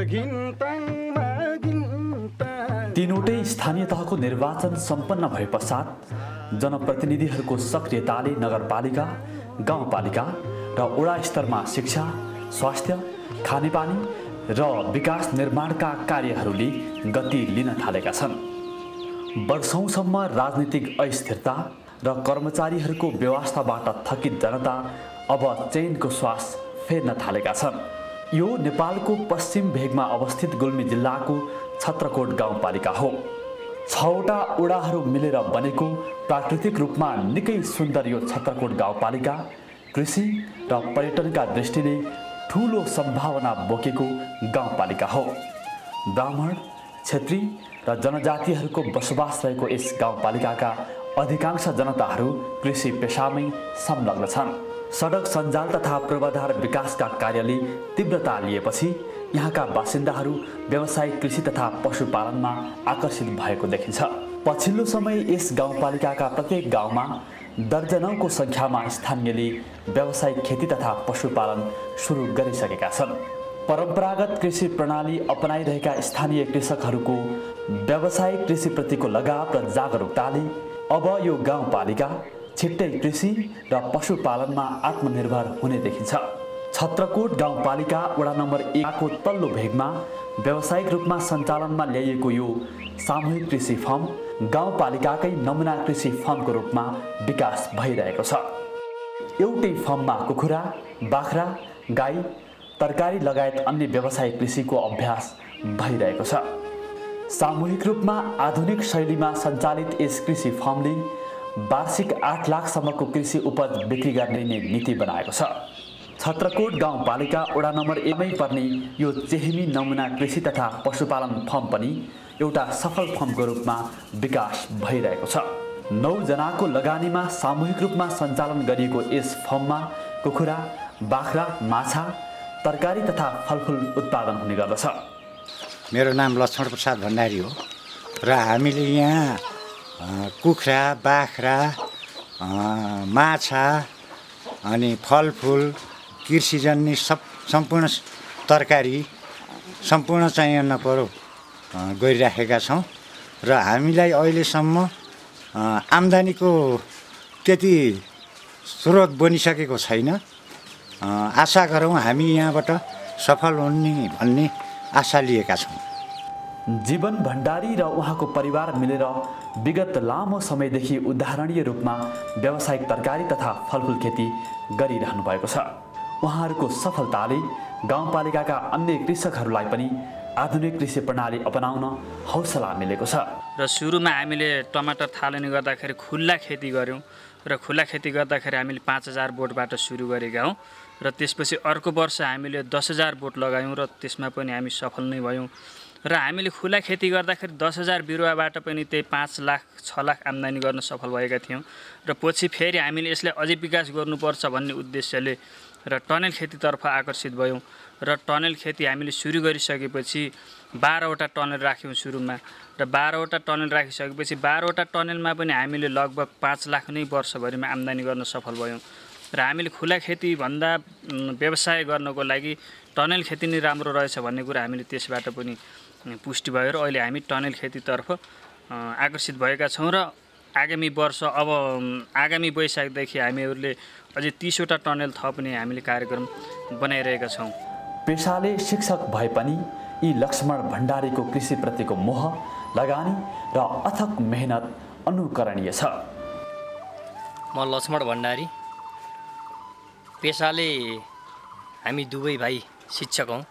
तीनवटै स्थानीय तहको निर्वाचन सम्पन्न भए पश्चात जनप्रतिनिधिहरूको सक्रियताले नगरपालिका, गाउँपालिका र वडा स्तरमा शिक्षा, स्वास्थ्य, खानेपानी र विकास निर्माणका कार्यहरूले गति लिन थालेका छन्। वर्षौंसम्म राजनीतिक अस्थिरता र कर्मचारीहरूको व्यवस्थाबाट थकित जनता अब चैनको श्वास फेर्न थालेका छन्। यो नेपालको पश्चिम भेगमा अवस्थित गुल्मी जिल्लाको छत्रकोट गाउँपालिका हो। 6वटा वडाहरू मिलेर बनेको प्राकृतिक रूपमा निकै सुन्दर यो छत्रकोट गाउँपालिका कृषि र पर्यटनका दृष्टिले ठूलो सम्भावना बोकेको गाउँपालिका हो। ब्राह्मण, क्षेत्री र जनजातिहरूको बसोबास रहेको यस गाउँपालिकाका अधिकांश जनताहरू कृषि पेशामै संलग्न छन्। सडक सञ्जाल तथा पूर्वाधार विकासका कार्यले तीव्रता लिएपछि यहाँका बासिन्दाहरू व्यावसायिक कृषि तथा पशुपालनमा आकर्षित भएको देखिन्छ। पछिल्लो समय यस गाउँपालिकाका प्रत्येक गाउँमा दर्जनौंको संख्यामा स्थानीयले व्यावसायिक खेती तथा पशुपालन सुरु गरिसकेका छन्। परम्परागत कृषि प्रणाली अपनाइरहेका स्थानीय कृषकहरूको व्यावसायिक कृषिप्रतिको लगाव र जागरुकताले अब यो गाउँपालिका छिट्टै कृषि र पशुपालनमा आत्मनिर्भर हुने देखिन्छ। छत्रकोट गाउँपालिका वडा नम्बर 1 को तल्लो भेगमा व्यावसायिक रूपमा सञ्चालनमा ल्याइएको यो सामूहिक कृषि फर्म गाउँपालिकाकै नमुना कृषि फर्मको रूपमा विकास भइरहेको छ। एउटै फर्ममा कुखुरा, बाख्रा, गाई, तरकारी लगायत अन्य व्यावसायिक कृषिको अभ्यास भइरहेको छ। सामूहिक रूपमा आधुनिक शैलीमा सञ्चालित यस कृषि फर्मले वार्षिक 8 लाखसम्मको कृषि उपज बिक्री गर्ने नीति बनाएको छ। छत्रकोट गाउँपालिका वडा नम्बर 1 मै पर्ने यो चेहेमी नमुना कृषि तथा पशुपालन फर्म पनि एउटा सफल फर्मको रूपमा विकास भइरहेको छ। 9 जनाको लगानीमा सामूहिक रूपमा सञ्चालन गरिएको यस फर्ममा कुखुरा, बाख्रा, माछा, तरकारी तथा फलफुल उत्पादन हुने गर्दछ। मेरो नाम लक्ष्मण प्रसाद भण्डारी हो र हामीले यहाँ कुखुरा, बाख्रा, माछा अनि फलफुल, कृषिजन्य सम्पूर्ण तरकारी सम्पूर्ण चाहिँ नपरो गरिराखेका छौँ र हामीलाई अहिलेसम्म आम्दानीको त्यति स्रोत बनिसकेको छैन। आशा गरौँ हामी यहाँबाट सफल हुने भन्ने आशा लिएका छौँ। जीवन भण्डारी र उहाँको परिवार मिलेर विगत लामो समयदेखि उदाहरणीय रूपमा व्यावसायिक तरकारी तथा फलफुल खेती गरिरहनु भएको छ। उहाँहरूको सफलताले गाउँपालिकाका अन्य कृषकहरूलाई पनि आधुनिक कृषि प्रणाली अपनाउन हौसला मिलेको छ। र सुरुमा हामीले टमाटर थालनी गर्दाखेरि खुल्ला खेती गऱ्यौँ र खुल्ला खेती गर्दाखेरि हामीले 5000 बोटबाट सुरु गरेका हौँ र त्यसपछि अर्को वर्ष हामीले 10000 बोट लगायौँ र त्यसमा पनि हामी सफल नै भयौँ। र हामीले खुला खेती गर्दाखेरि 10000 बिरुवाबाट पनि त्यही 5 लाख 6 लाख आम्दानी गर्न सफल भएका थियौँ र पछि फेरि हामीले यसलाई अझै विकास गर्नुपर्छ भन्ने उद्देश्यले र टनेल खेतीतर्फ आकर्षित भयौँ र टनेल खेती हामीले सुरु गरिसकेपछि 12वटा टनेल राख्यौँ सुरुमा र 12वटा टनेल राखिसकेपछि 12वटा टनेलमा पनि हामीले लगभग 5 लाख नै वर्षभरिमा आम्दानी गर्न सफल भयौँ र हामीले खुला खेती भन्दा व्यवसाय गर्नको लागि टनेल खेती नै राम्रो रहेछ भन्ने कुरा हामीले त्यसबाट पनि पुष्टि भयो र अहिले हामी टनेल खेतीतर्फ आकर्षित भएका छौँ र आगामी वर्ष अब आगामी वैशाखदेखि हामीहरूले अझै 30वटा टनेल थप्ने हामीले कार्यक्रम बनाइरहेका छौँ। पेशाले शिक्षक भए पनि यी लक्ष्मण भण्डारीको कृषिप्रतिको मोह, लगानी र अथक मेहनत अनुकरणीय छ। म लक्ष्मण भण्डारी, पेशाले हामी दुवै भाइ शिक्षक हौँ।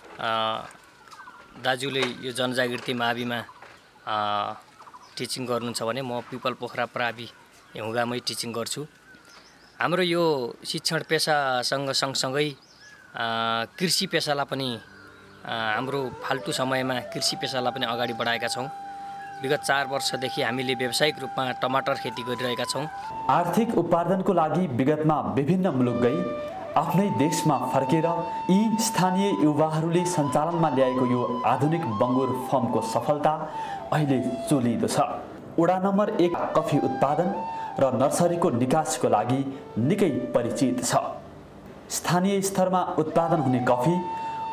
दाजुले यो जनजागृति माविमा टिचिङ गर्नुहुन्छ भने म पिपल पोखरा प्रावि हुँगामै टिचिङ गर्छु। हाम्रो यो शिक्षण पेसासँग सँगसँगै कृषि पेसालाई पनि हाम्रो फाल्टु समयमा कृषि पेसालाई पनि अगाडि बढाएका छौँ। विगत 4 वर्षदेखि हामीले व्यावसायिक रूपमा टमाटर खेती गरिरहेका छौँ। आर्थिक उपार्जनको लागि विगतमा विभिन्न मुलुक गई आफ्नै देशमा फर्केर यी स्थानीय युवाहरूले सञ्चालनमा ल्याएको यो आधुनिक बङ्गुर फर्मको सफलता अहिले चोलिँदो छ। वडा नम्बर 1 कफी उत्पादन र नर्सरीको निकासको लागि निकै परिचित छ। स्थानीय स्तरमा उत्पादन हुने कफी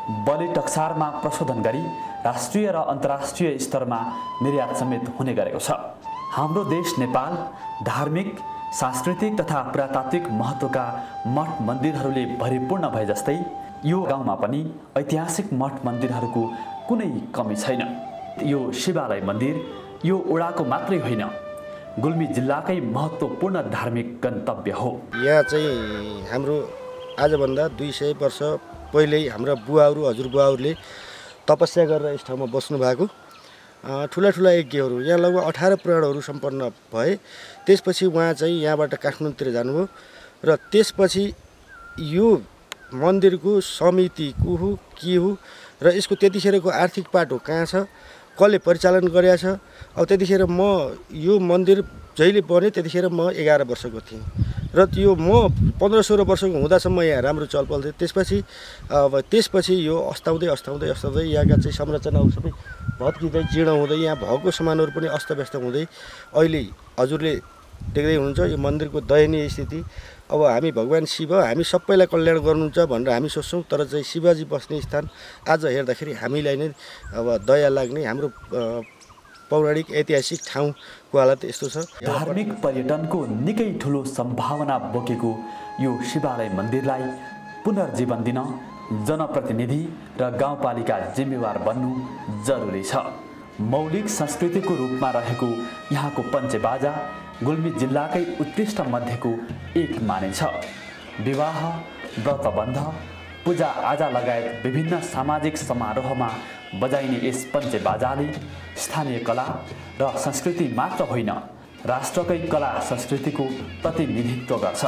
बलि टक्सारमा प्रशोधन गरी राष्ट्रिय र अन्तर्राष्ट्रिय स्तरमा निर्यात समेत हुने गरेको छ। हाम्रो देश नेपाल धार्मिक, सांस्कृतिक तथा पुरातात्विक महत्त्वका मठ मन्दिरहरूले भरिपूर्ण भए जस्तै यो गाउँमा पनि ऐतिहासिक मठ मन्दिरहरूको कुनै कमी छैन। यो शिवालय मन्दिर यो ओडाको मात्रै होइन, गुल्मी जिल्लाकै महत्त्वपूर्ण धार्मिक गन्तव्य हो। यहाँ चाहिँ हाम्रो आजभन्दा 200 वर्ष पहिल्यै हाम्रा बुवाहरू हजुरबुवाहरूले तपस्या गरेर यस ठाउँमा बस्नु भएको ठुला ठुला यज्ञहरू यहाँ लगभग 18 पुराणहरू सम्पन्न भए। त्यसपछि उहाँ चाहिँ यहाँबाट काठमाडौँतिर जानुभयो र त्यसपछि यो मन्दिरको समिति को हो के हो र यसको त्यतिखेरको आर्थिक पाटो कहाँ छ, कसले परिचालन गरेको छ। अब त्यतिखेर म यो मन्दिर जहिले बन्यो त्यतिखेर म 11 वर्षको थिएँ र त्यो म 15-16 वर्षको हुँदासम्म यहाँ राम्रो चलपल थियो। त्यसपछि यो अस्ताउँदै यहाँका चाहिँ संरचनाहरू सबै भत्किँदै जीर्ण हुँदै यहाँ भएको सामानहरू पनि अस्तव्यस्त हुँदै अहिले हजुरले देख्दै हुनुहुन्छ यो मन्दिरको दयनीय स्थिति। अब हामी भगवान् शिव हामी सबैलाई कल्याण गर्नुहुन्छ भनेर हामी सोच्छौँ, तर चाहिँ शिवजी बस्ने स्थान आज हेर्दाखेरि हामीलाई नै अब दया लाग्ने हाम्रो पौराणिक ऐतिहासिक ठाउँको हालत यस्तो छ। धार्मिक पर्यटनको निकै ठुलो सम्भावना बोकेको यो शिवालय मन्दिरलाई पुनर्जीवन दिन जनप्रतिनिधि र गाउँपालिका जिम्मेवार बन्नु जरुरी छ। मौलिक संस्कृतिको रूपमा रहेको यहाँको पञ्चेबाजा गुल्मी जिल्लाकै उत्कृष्ट मध्येको एक मानिन्छ। विवाह, व्रतबन्ध, पूजाआजा लगायत विभिन्न सामाजिक समारोहमा बजाइने यस पञ्चेबाजाले स्थानीय कला र संस्कृति मात्र होइन, राष्ट्रकै कला संस्कृतिको प्रतिनिधित्व गर्छ।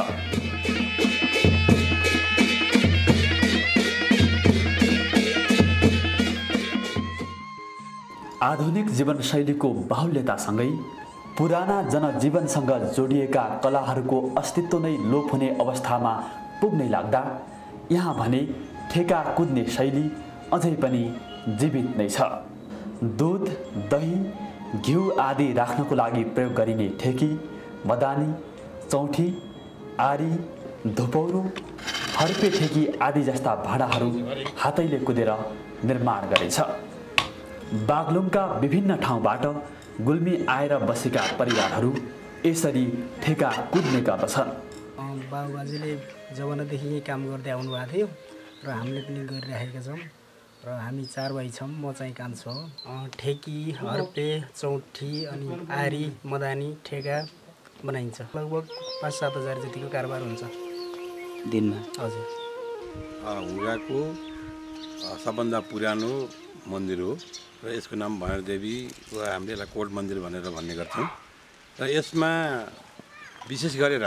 आधुनिक जीवनशैलीको बाहुल्यतासँगै पुराना जनजीवनसँग जोडिएका कलाहरूको अस्तित्व नै लोप हुने अवस्थामा पुग्नै लाग्दा यहाँ भने ठेका कुद्ने शैली अझै पनि जीवित नै छ। दुध, दही, घिउ आदि राख्नको लागि प्रयोग गरिने ठेकी, मदानी, चौठी, आरी, धुपौरो, हर्पे ठेकी आदि जस्ता भाँडाहरू हातैले कुदेर निर्माण गरिन्छ। बागलुङका विभिन्न ठाउँबाट गुल्मी आएर बसेका परिवारहरू यसरी ठेका कुद्ने गर्दछन्। बाबुबाजेले जमानादेखि यही काम गर्दै आउनुभएको थियो र हामीले पनि गरिरहेका छौँ र हामी 4 भाइ छौँ। म चाहिँ कान्छो हो। ठेकी, हर्पे, चौठी अनि आरी, मदानी, ठेका बनाइन्छ। लगभग 5-7 हजार जतिको कारोबार हुन्छ दिनमा। हजुर, हुँगाको सबभन्दा पुरानो मन्दिर हो र यसको नाम भैरव देवी वा हामीले यसलाई कोट मन्दिर भनेर भन्ने गर्छौँ र यसमा विशेष गरेर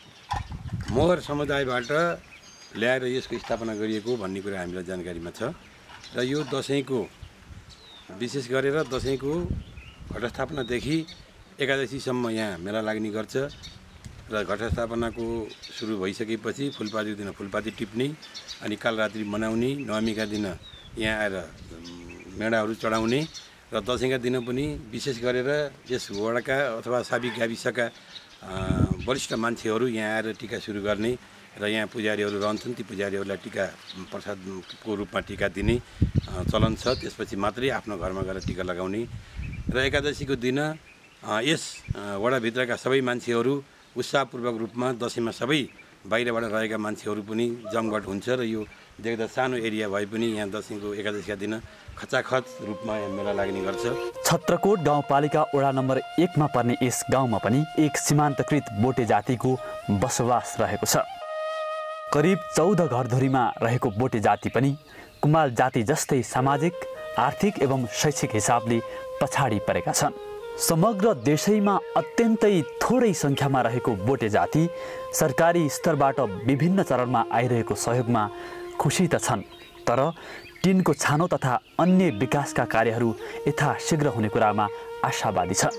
मगर समुदायबाट ल्याएर यसको स्थापना गरिएको भन्ने कुरा हामीलाई जानकारीमा छ र यो दसैँको विशेष गरेर दसैँको घटस्थापनादेखि एकादशीसम्म यहाँ मेला लाग्ने गर्छ र घटस्थापनाको सुरु भइसकेपछि फुलपातीको दिन फुलपाती टिप्ने अनि कालरात्रि मनाउने, नवमीका दिन यहाँ आएर मेढाहरू चढाउने र दसैँका दिन पनि विशेष गरेर यस वडाका अथवा साबी गाविसका वरिष्ठ मान्छेहरू यहाँ आएर टिका सुरु गर्ने र यहाँ पुजारीहरू रहन्छन्। ती पुजारीहरूलाई टिका प्रसादको रूपमा टिका दिने चलन छ। त्यसपछि मात्रै आफ्नो घरमा गएर टिका लगाउने र एकादशीको दिन यस वडाभित्रका सबै मान्छेहरू उत्साहपूर्वक रूपमा दसैँमा सबै बाहिरबाट रहेका मान्छेहरू पनि जमघट हुन्छ र यो देख्दा सानो एरिया भए पनि यहाँ दसैँको एकादशीका दिन खचाखच रूपमा यहाँ मेला लाग्ने गर्छ। छत्रकोट गाउँपालिका वडा नम्बर 1 मा पर्ने यस गाउँमा पनि एक सीमान्तकृत बोटे जातिको बसोबास रहेको छ। करिब 14 घरधुरीमा रहेको बोटे जाति पनि कुमाल जाति जस्तै सामाजिक, आर्थिक एवं शैक्षिक हिसाबले पछाडि परेका छन्। समग्र देशैमा अत्यन्तै थोरै सङ्ख्यामा रहेको बोटे जाति सरकारी स्तरबाट विभिन्न चरणमा आइरहेको सहयोगमा खुसी त छन्, तर टिनको छानो तथा अन्य विकासका कार्यहरू यथाशीघ्र हुने कुरामा आशावादी छ।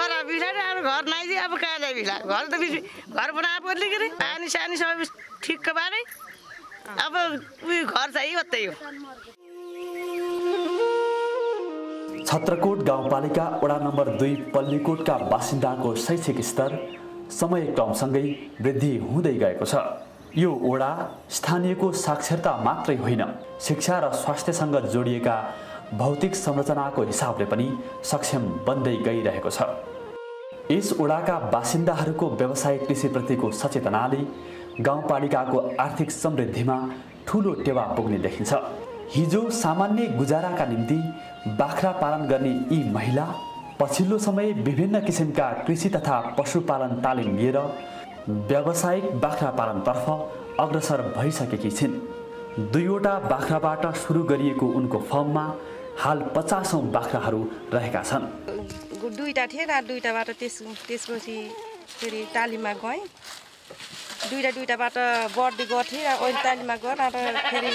छत्रकोट गाउँपालिका वडा नम्बर 2 पल्लीकोटका बासिन्दाको शैक्षिक स्तर समय क्रमसँगै वृद्धि हुँदै गएको छ। यो ओडा स्थानीयको साक्षरता मात्रै होइन, शिक्षा र स्वास्थ्यसँग जोडिएका भौतिक संरचनाको हिसाबले पनि सक्षम बन्दै गइरहेको छ। यस ओडाका बासिन्दाहरूको व्यावसायिक कृषिप्रतिको सचेतनाले गाउँपालिकाको आर्थिक समृद्धिमा ठूलो टेवा पुग्ने देखिन्छ। हिजो सामान्य गुजाराका निम्ति बाख्रा पालन गर्ने यी महिला पछिल्लो समय विभिन्न किसिमका कृषि तथा पशुपालन तालिम लिएर व्यावसायिक बाख्रा पालनतर्फ अग्रसर भइसकेकी छिन्। 2वटा बाख्राबाट सुरु गरिएको उनको फर्ममा हाल 50औं बाख्राहरू रहेका छन्। 2टा थिए र 2टाबाट त्यसपछि फेरि तालिममा गएँ। 2टाबाट बढ्दै गर्थेँ र अहिले तालिममा गएर फेरि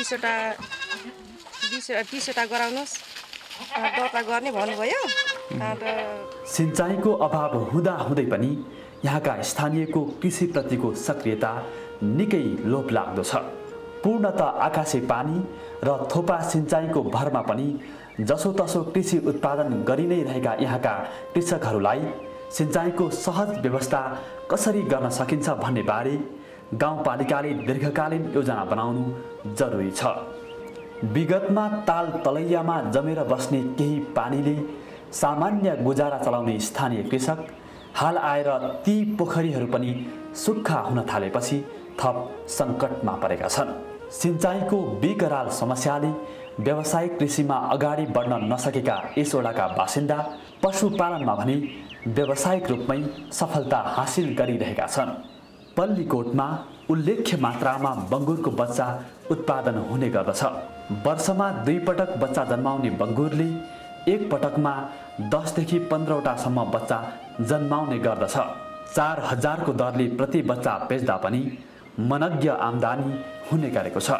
20वटा गराउनुहोस् दर्ता गर्ने भन्नुभयो। सिँचाइको अभाव हुँदाहुँदै पनि यहाँका स्थानीयको कृषिप्रतिको सक्रियता निकै लोभलाग्दो छ। पूर्णतः आकाशे पानी र थोपा सिँचाइको भरमा पनि जसोतसो कृषि उत्पादन गरि नै रहेका यहाँका कृषकहरूलाई सिँचाइको सहज व्यवस्था कसरी गर्न सकिन्छ भन्ने बारे गाउँपालिकाले दीर्घकालीन योजना बनाउनु जरुरी छ। विगतमा ताल तलैयामा जमेर बस्ने केही पानीले सामान्य गुजारा चलाउने स्थानीय कृषक हाल आएर ती पोखरीहरू पनि सुक्खा हुन थालेपछि थप सङ्कटमा परेका छन्। सिँचाइको बेकराल समस्याले व्यावसायिक कृषिमा अगाडि बढ्न नसकेका यस ओडाका बासिन्दा पशुपालनमा भने व्यावसायिक रूपमै सफलता हासिल गरिरहेका छन्। पल्लीकोटमा उल्लेख्य मात्रामा बङ्गुरको बच्चा उत्पादन हुने गर्दछ। वर्षमा 2 पटक बच्चा जन्माउने बङ्गुरले एक पटकमा 10 देखि 15वटासम्म बच्चा जन्माउने गर्दछ। 4000 को दरले प्रति बच्चा बेच्दा पनि मनज्ञ आम्दानी हुने गरेको छ।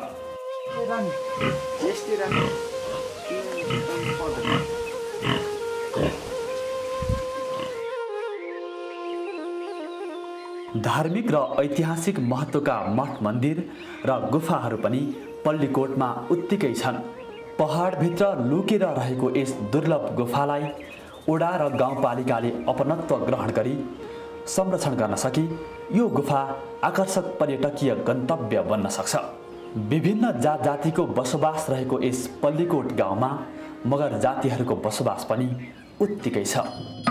धार्मिक र ऐतिहासिक महत्त्वका मठ मन्दिर र गुफाहरू पनि पल्लीकोटमा उत्तिकै छन्। पहाडभित्र लुकेर रहेको यस दुर्लभ गुफालाई ओडा र गाउँपालिकाले अपनत्व ग्रहण गरी संरक्षण गर्न सके यो गुफा आकर्षक पर्यटकीय गन्तव्य बन्न सक्छ। विभिन्न जात जातिको बसोबास रहेको यस पल्लीकोट गाउँमा मगर जातिहरूको बसोबास पनि उत्तिकै छ।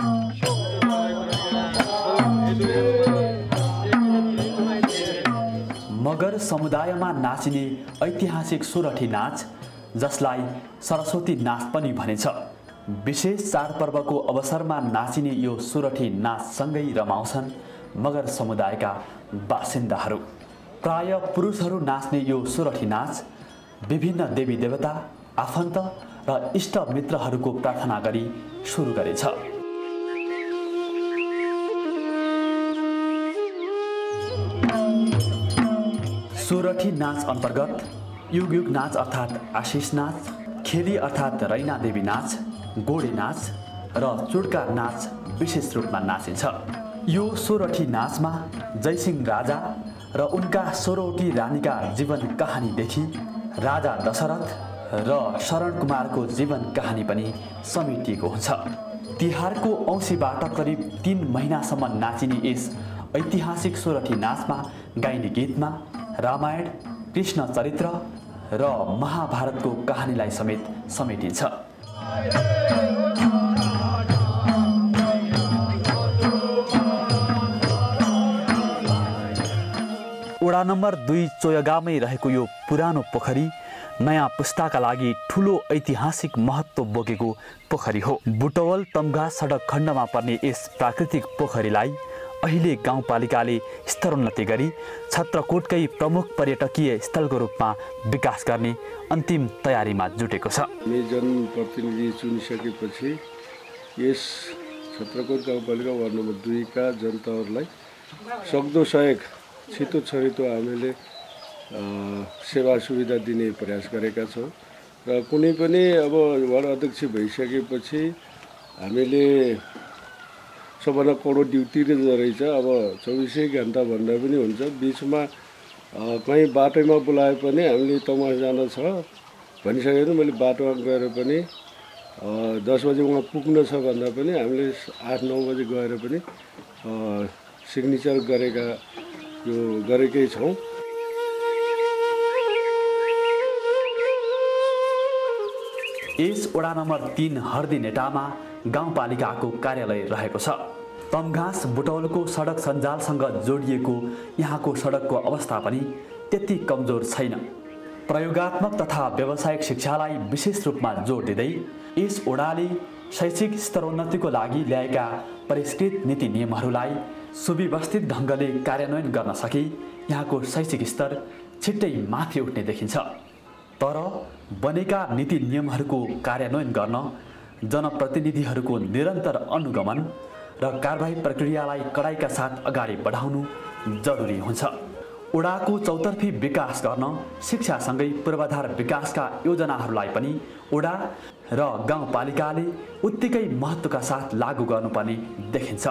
मगर समुदायमा नाचिने ऐतिहासिक सोरठी नाच जसलाई सरस्वती नाच पनि भनिन्छ। विशेष चाडपर्वको अवसरमा नाचिने यो सोरठी नाचसँगै रमाउँछन् मगर समुदायका बासिन्दाहरू। प्राय पुरुषहरू नाच्ने यो सोरठी नाच विभिन्न देवी देवता, आफन्त र इष्ट मित्रहरूको प्रार्थना गरी सुरु गरिन्छ। सोरठी नाच अन्तर्गत युग नाच अर्थात् आशिष नाच, खेली अर्थात् रैना देवी नाच, गोडे नाच र चुड्का नाच विशेष रूपमा नाचिन्छ। यो सोरठी नाचमा जयसिंह राजा र उनका 16वटी रानीका जीवन कहानीदेखि राजा दशरथ र शरण कुमारको जीवन कहानी पनि समेटिएको हुन्छ। तिहारको औँसीबाट करिब 3 महिनासम्म नाचिने यस ऐतिहासिक सोरठी नाचमा गाइने गीतमा रामायण, कृष्ण चरित्र र महाभारतको कहानीलाई समेत समेटिन्छ। वडा नम्बर 2 चोयगामै रहेको यो पुरानो पोखरी नयाँ पुस्ताका लागि ठुलो ऐतिहासिक महत्त्व बोकेको पोखरी हो। बुटवल तम्घा सडक खण्डमा पर्ने यस प्राकृतिक पोखरीलाई अहिले गाउँपालिकाले स्तरोन्नति गरी छत्रकोटकै प्रमुख पर्यटकीय स्थलको रूपमा विकास गर्ने अन्तिम तयारीमा जुटेको छ। जनप्रतिनिधि चुनिसकेपछि यस छत्रकोट गाउँपालिका वार्ड नम्बर 2 का जनताहरूलाई सक्दो सहयोग छिटो छरितो हामीले सेवा सुविधा दिने प्रयास गरेका छौँ र कुनै पनि अब वार्ड अध्यक्ष भइसकेपछि हामीले सबभन्दा कडो ड्युटी रहेछ। अब 24 घण्टा भन्दा पनि हुन्छ, बिचमा कहीँ बाटोमा बोलाए पनि हामीले तमास जान छ भनिसकेर मैले बाटोमा गएर पनि 10 बजे उहाँ पुग्न छ भन्दा पनि हामीले 8-9 बजे गएर पनि सिग्नेचर गरेकै छौँ। यस वडा नम्बर 3 हर्दी नेटामा गाउँपालिकाको कार्यालय रहेको छ। तमघास बुटौलको सडक सञ्जालसँग जोडिएको यहाँको सडकको अवस्था पनि त्यति कमजोर छैन। प्रयोगात्मक तथा व्यावसायिक शिक्षालाई विशेष रूपमा जोड दिँदै यस वडाले शैक्षिक स्तरोन्नतिको लागि ल्याएका परिष्कृत नीति नियमहरूलाई सुव्यवस्थित ढङ्गले कार्यान्वयन गर्न सके यहाँको शैक्षिक स्तर छिट्टै माथि उठ्ने देखिन्छ। तर बनेका नीति नियमहरूको कार्यान्वयन गर्न जनप्रतिनिधिहरूको निरन्तर अनुगमन र कारबाही प्रक्रियालाई कडाइका साथ अगाडि बढाउनु जरुरी हुन्छ। वडाको चौतर्फी विकास गर्न शिक्षासँगै पूर्वाधार विकासका योजनाहरूलाई पनि वडा र गाउँपालिकाले उत्तिकै महत्त्वका साथ लागू गर्नुपर्ने देखिन्छ।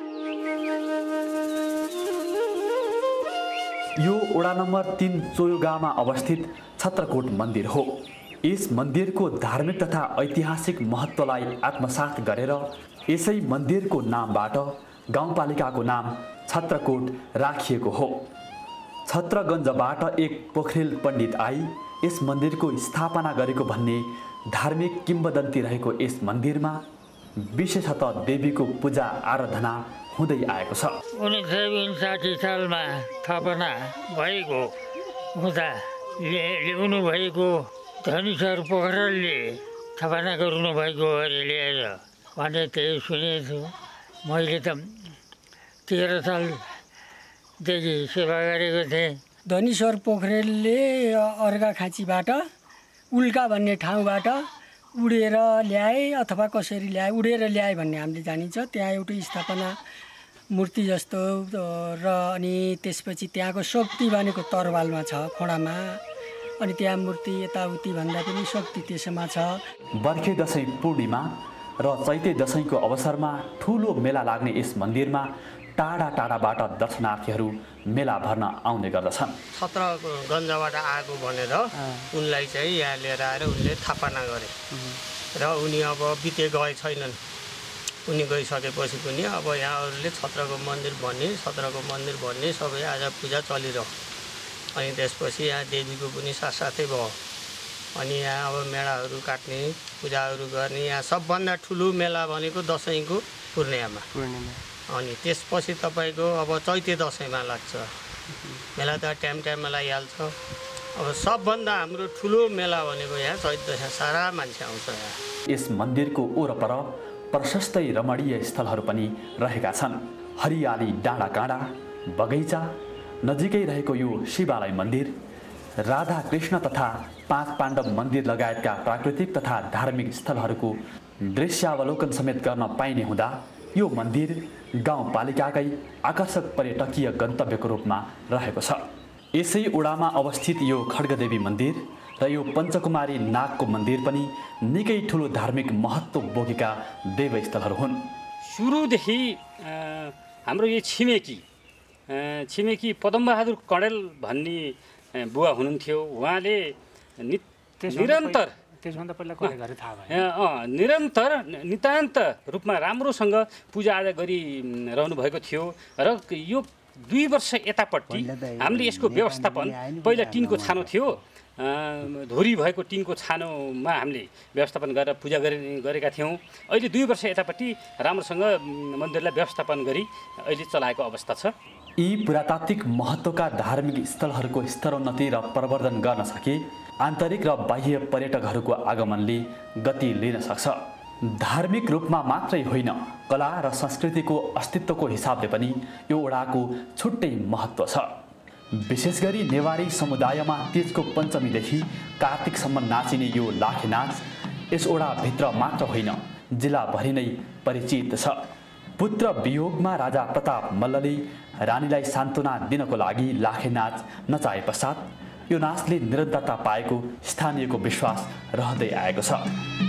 यो वडा नम्बर 3 चोयोगामा अवस्थित छत्रकोट मन्दिर हो। यस मन्दिरको धार्मिक तथा ऐतिहासिक महत्त्वलाई आत्मसात गरेर यसै मन्दिरको नामबाट गाउँपालिकाको नाम छत्रकोट राखिएको हो। छत्रगञ्जबाट एक पोखरेल पण्डित आई यस मन्दिरको स्थापना गरेको भन्ने धार्मिक किम्वदन्ती रहेको यस मन्दिरमा विशेषतः देवीको पूजा आराधना हुँदै आएको छ। 1959 सालमा स्थापना भएको हुँदा ल्याउनु भएको धनीश्वर पोखरेलले स्थापना गर्नु भएको अरे ल्याएर भने त्यही सुनेको छु। मैले त 13 सालदेखि सेवा गरेको थिएँ। धनीश्वर पोखरेलले अर्घाखाँचीबाट उल्का भन्ने ठाउँबाट उडेर ल्याए अथवा कसरी ल्याए, उडेर ल्याए भन्ने हामीले जानिन्छ। त्यहाँ एउटै स्थापना मूर्ति जस्तो र अनि त्यसपछि त्यहाँको शक्ति भनेको तरवालमा छ, खोडामा। अनि त्यहाँ मूर्ति यताउति भन्दा पनि शक्ति त्यसमा छ। बर्खे दशैँ पूर्णिमा र चैते दशैँको अवसरमा ठुलो मेला लाग्ने यस मन्दिरमा टाढा टाढाबाट दर्शनार्थीहरू मेला भर्न आउने गर्दछन्। छत्रगञ्जबाट आएको भनेर उनलाई चाहिँ यहाँ लिएर आएर उनले स्थापना गरे र उनी अब बिते गए छैनन्। उनी गइसकेपछि पनि अब यहाँ अरूले छत्रको मन्दिर भन्ने सबै आज पूजा चलिरह्यो। अनि त्यसपछि यहाँ देवीको पनि साथसाथै भयो। अनि यहाँ अब मेलाहरू काट्ने, पूजाहरू गर्ने। यहाँ सबभन्दा ठुलो मेला भनेको दसैँको पूर्णिमामा। अनि त्यसपछि तपाईँको अब चैते दसैँमा लाग्छ मेला। त टाइममा लागिहाल्छ। अब सबभन्दा हाम्रो ठुलो मेला भनेको यहाँ चैते दसैँ, सारा मान्छे आउँछ यहाँ। यस मन्दिरको वरपर प्रशस्तै रमणीय स्थलहरू पनि रहेका छन्। हरियाली डाँडा काँडा, बगैँचा, नजिकै रहेको यो शिवालय मन्दिर, राधा कृष्ण तथा 5 पाण्डव मन्दिर लगायतका प्राकृतिक तथा धार्मिक स्थलहरूको दृश्यावलोकन समेत गर्न पाइने हुँदा यो मन्दिर गाउँपालिकाकै आकर्षक पर्यटकीय गन्तव्यको रूपमा रहेको छ। यसै वडामा अवस्थित यो खड्गदेवी मन्दिर र यो पञ्चकुमारी नागको मन्दिर पनि निकै ठुलो धार्मिक महत्त्व बोकेका देवस्थलहरू हुन्। सुरुदेखि हाम्रो यो छिमेकी पदमबहादुर कँडेल भन्ने बुवा हुनुहुन्थ्यो। उहाँले निरन्तर त्यसभन्दा पहिला कसले गरे थाहा भयो? निरन्तर नितान्त रूपमा राम्रोसँग पूजाआजा गरिरहनु भएको थियो। र यो 2 वर्ष यतापट्टि हामीले यसको व्यवस्थापन, पहिला टिनको छानो थियो, धोरी भएको टिनको छानोमा हामीले व्यवस्थापन गरेर पूजा गरेका थियौँ। अहिले 2 वर्ष यतापट्टि राम्रोसँग मन्दिरलाई व्यवस्थापन गरी अहिले चलाएको अवस्था छ। यी पुरातात्विक महत्त्वका धार्मिक स्थलहरूको स्तरोन्नति र प्रवर्धन गर्न सके आन्तरिक र बाह्य पर्यटकहरूको आगमनले गति लिन सक्छ। धार्मिक रूपमा मात्रै होइन, कला र संस्कृतिको अस्तित्वको हिसाबले पनि यो वडाको छुट्टै महत्त्व छ। विशेष गरी नेवारी समुदायमा तीजको पञ्चमीदेखि कार्तिकसम्म नाचिने यो लाखे नाच यस वडाभित्र मात्र होइन, जिल्लाभरि नै परिचित छ। पुत्र वियोगमा राजा प्रताप मल्लले रानीलाई सान्त्वना दिनको लागि लाखे नाच नचाए पश्चात यो नाचले निरन्तरता पाएको स्थानीयको विश्वास रहँदै आएको छ।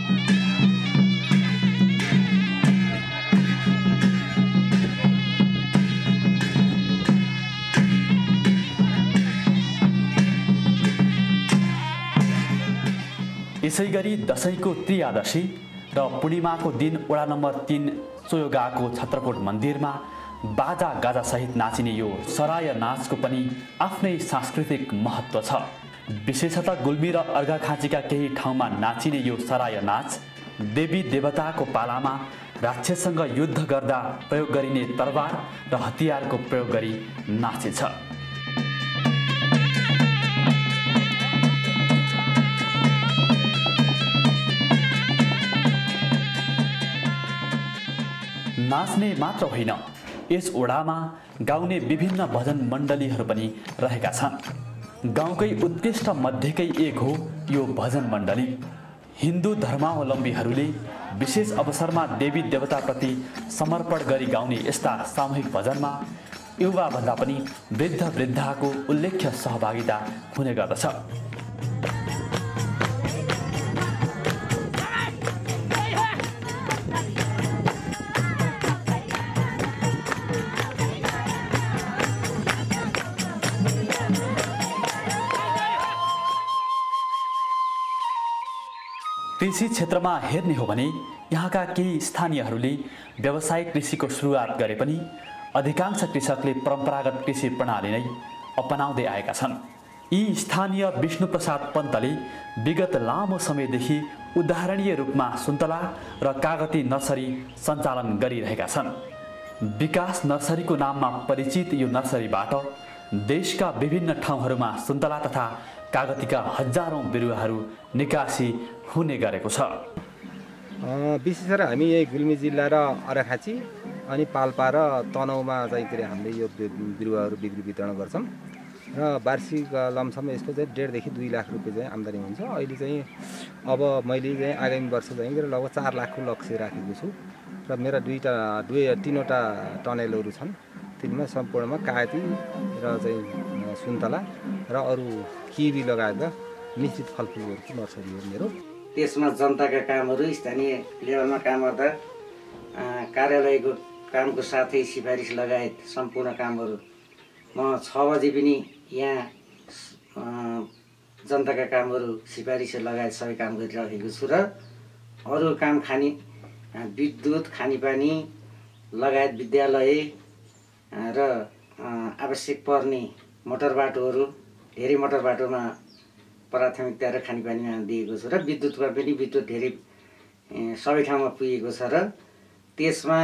यसैगरी दशैँको त्रियादशी र पूर्णिमाको दिन वडा नम्बर 3 चोयोगाको छत्रकोट मन्दिरमा बाजा गाजासहित नाचिने यो सराय नाचको पनि आफ्नै सांस्कृतिक महत्त्व छ। विशेषतः गुल्मी र अर्घाखाँचीका केही ठाउँमा नाचिने यो सराय नाच देवी देवताको पालामा राक्षससँग युद्ध गर्दा प्रयोग गरिने तरबार र हतियारको प्रयोग गरी नाचिन्छ। नाच्ने मात्र होइन, यस ओडामा गाउने विभिन्न भजन मण्डलीहरू पनि रहेका छन्। गाउँकै उत्कृष्ट मध्येकै एक हो यो भजन मण्डली। हिन्दू धर्मावलम्बीहरूले विशेष अवसरमा देवी देवताप्रति समर्पण गरी गाउने यस्ता सामूहिक भजनमा युवाभन्दा पनि वृद्ध वृद्धाको उल्लेख्य सहभागिता हुने गर्दछ। कृषि क्षेत्रमा हेर्ने हो भने यहाँका केही स्थानीयहरूले व्यावसायिक कृषिको सुरुवात गरे पनि अधिकांश कृषकले परम्परागत कृषि प्रणाली नै अपनाउँदै आएका छन्। यी स्थानीय विष्णुप्रसाद पन्तले विगत लामो समयदेखि उदाहरणीय रूपमा सुन्तला र कागती नर्सरी सञ्चालन गरिरहेका छन्। विकास नर्सरीको नाममा परिचित यो नर्सरीबाट देशका विभिन्न ठाउँहरूमा सुन्तला तथा कागतीका हजारौं बिरुवाहरू निकासी हुने गरेको छ। विशेष गरेर हामी यही गुल्मी जिल्ला र अर्घाखाँची अनि पाल्पा र तनहुँमा चाहिँ हामीले यो बिरुवाहरू बिक्री वितरण गर्छौँ र वार्षिक लमसम यसको चाहिँ 1.5 देखि 2 लाख रुपियाँ चाहिँ आम्दानी हुन्छ। अहिले चाहिँ अब मैले चाहिँ आगामी वर्ष चाहिँ लगभग 4 लाखको लक्ष्य राखेको छु र मेरा 3वटा टनेलहरू छन्। तिनमा सम्पूर्णमा कागती र चाहिँ सुन्तला र अरू किवी लगायतका मिश्रित फलफुलहरूको नर्सरी हो मेरो। त्यसमा जनताका कामहरू स्थानीय लेभलमा काम गर्दा कार्यालयको कामको साथै सिफारिस लगायत सम्पूर्ण कामहरू म 6 बजे पनि यहाँ जनताका कामहरू सिफारिस लगायत सबै काम गरिरहेको छु र अरू काम विद्युत खानेपानी लगायत विद्यालय र आवश्यक पर्ने मोटर बाटोहरू धेरै मोटर बाटोमा प्राथमिकता र खानेपानीमा दिएको छु र विद्युतमा पनि विद्युत धेरै सबै ठाउँमा पुगेको छ र त्यसमा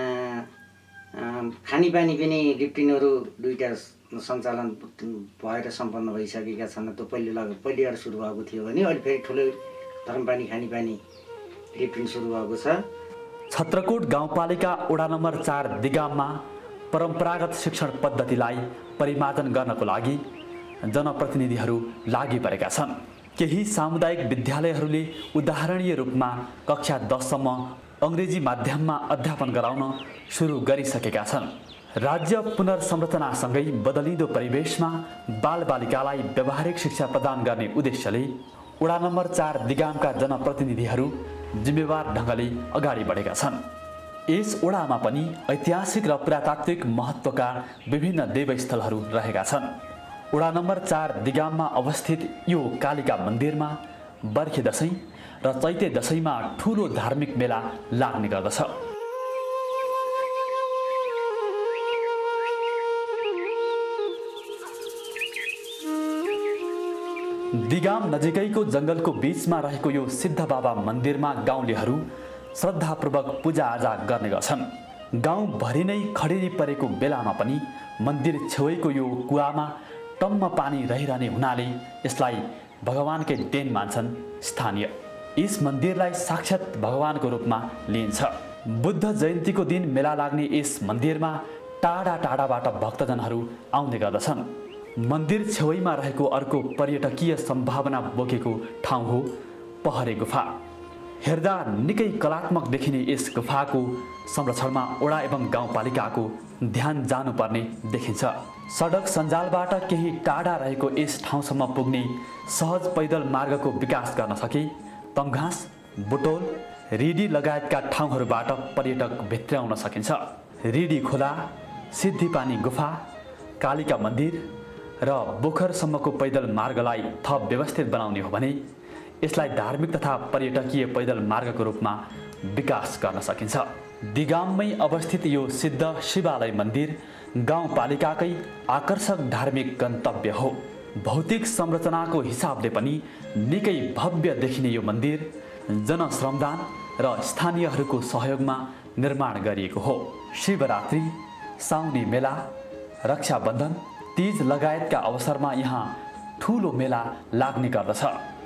खानेपानी पनि लिफ्टिनहरू 2टा सञ्चालन भएर सम्पन्न भइसकेका छन्। त्यो पहिलेबाट सुरु भएको थियो भने अहिले फेरि ठुलो धर्मपानी खानेपानी लिफ्टिन सुरु भएको छ। छत्रकोट गाउँपालिका वडा नम्बर 4 दिगाममा परम्परागत शिक्षण पद्धतिलाई परिमार्जन गर्नको लागि जनप्रतिनिधिहरू लागि परेका छन्। केही सामुदायिक विद्यालयहरूले उदाहरणीय रूपमा कक्षा 10 सम्म अङ्ग्रेजी माध्यममा अध्यापन गराउन सुरु गरिसकेका छन्। राज्य पुनर्संरचनासँगै बदलिँदो परिवेशमा बालबालिकालाई व्यावहारिक शिक्षा प्रदान गर्ने उद्देश्यले वडा नम्बर 4 दिगामका जनप्रतिनिधिहरू जिम्मेवार ढङ्गले अगाडि बढेका छन्। यस वडामा पनि ऐतिहासिक र पुरातात्विक महत्त्वका विभिन्न देवस्थलहरू रहेका छन्। वडा नम्बर 4 दिगाममा अवस्थित यो कालिका मन्दिरमा बर्खे दशैं र चैते दशैंमा ठुलो धार्मिक मेला लाग्ने गर्दछ। दिगाम नजिकैको जङ्गलको बीचमा रहेको यो सिद्ध बाबा मन्दिरमा गाउँलेहरू श्रद्धापूर्वक पूजाआजा गर्ने गर्छन्। गाउँभरि नै खडेरी परेको बेलामा पनि मन्दिर छेउैको यो कुवामा टम्म पानी रहिरहने हुनाले यसलाई भगवानकै देन मान्छन् स्थानीय। यस मन्दिरलाई साक्षात् भगवानको रूपमा लिइन्छ। बुद्ध जयन्तीको दिन मेला लाग्ने यस मन्दिरमा टाढा टाढाबाट भक्तजनहरू आउने गर्दछन्। मन्दिर छेउैमा रहेको अर्को पर्यटकीय सम्भावना बोकेको ठाउँ हो पहरे गुफा। हेर्दा निकै कलात्मक देखिने यस गुफाको संरक्षणमा वडा एवं गाउँपालिकाको ध्यान जानुपर्ने देखिन्छ। सडक सञ्जालबाट केही टाढा रहेको यस ठाउँसम्म पुग्ने सहज पैदल मार्गको विकास गर्न सके तमघाँस, बुटोल, रिडी लगायतका ठाउँहरूबाट पर्यटक भित्र्याउन सकिन्छ। रिडी खोला, सिद्धिपानी गुफा, कालिका मन्दिर र बोखरसम्मको पैदल मार्गलाई थप व्यवस्थित बनाउने हो भने यसलाई धार्मिक तथा पर्यटकीय पैदल मार्गको रूपमा विकास गर्न सकिन्छ। दिगाममै अवस्थित यो सिद्ध शिवालय मन्दिर गाउँपालिकाकै आकर्षक धार्मिक गन्तव्य हो। भौतिक संरचनाको हिसाबले पनि निकै भव्य देखिने यो मन्दिर जनश्रमदान र स्थानीयहरूको सहयोगमा निर्माण गरिएको हो। शिवरात्रि, साउनी मेला, रक्षाबन्धन, तीज लगायतका अवसरमा यहाँ ठुलो मेला लाग्ने गर्दछ।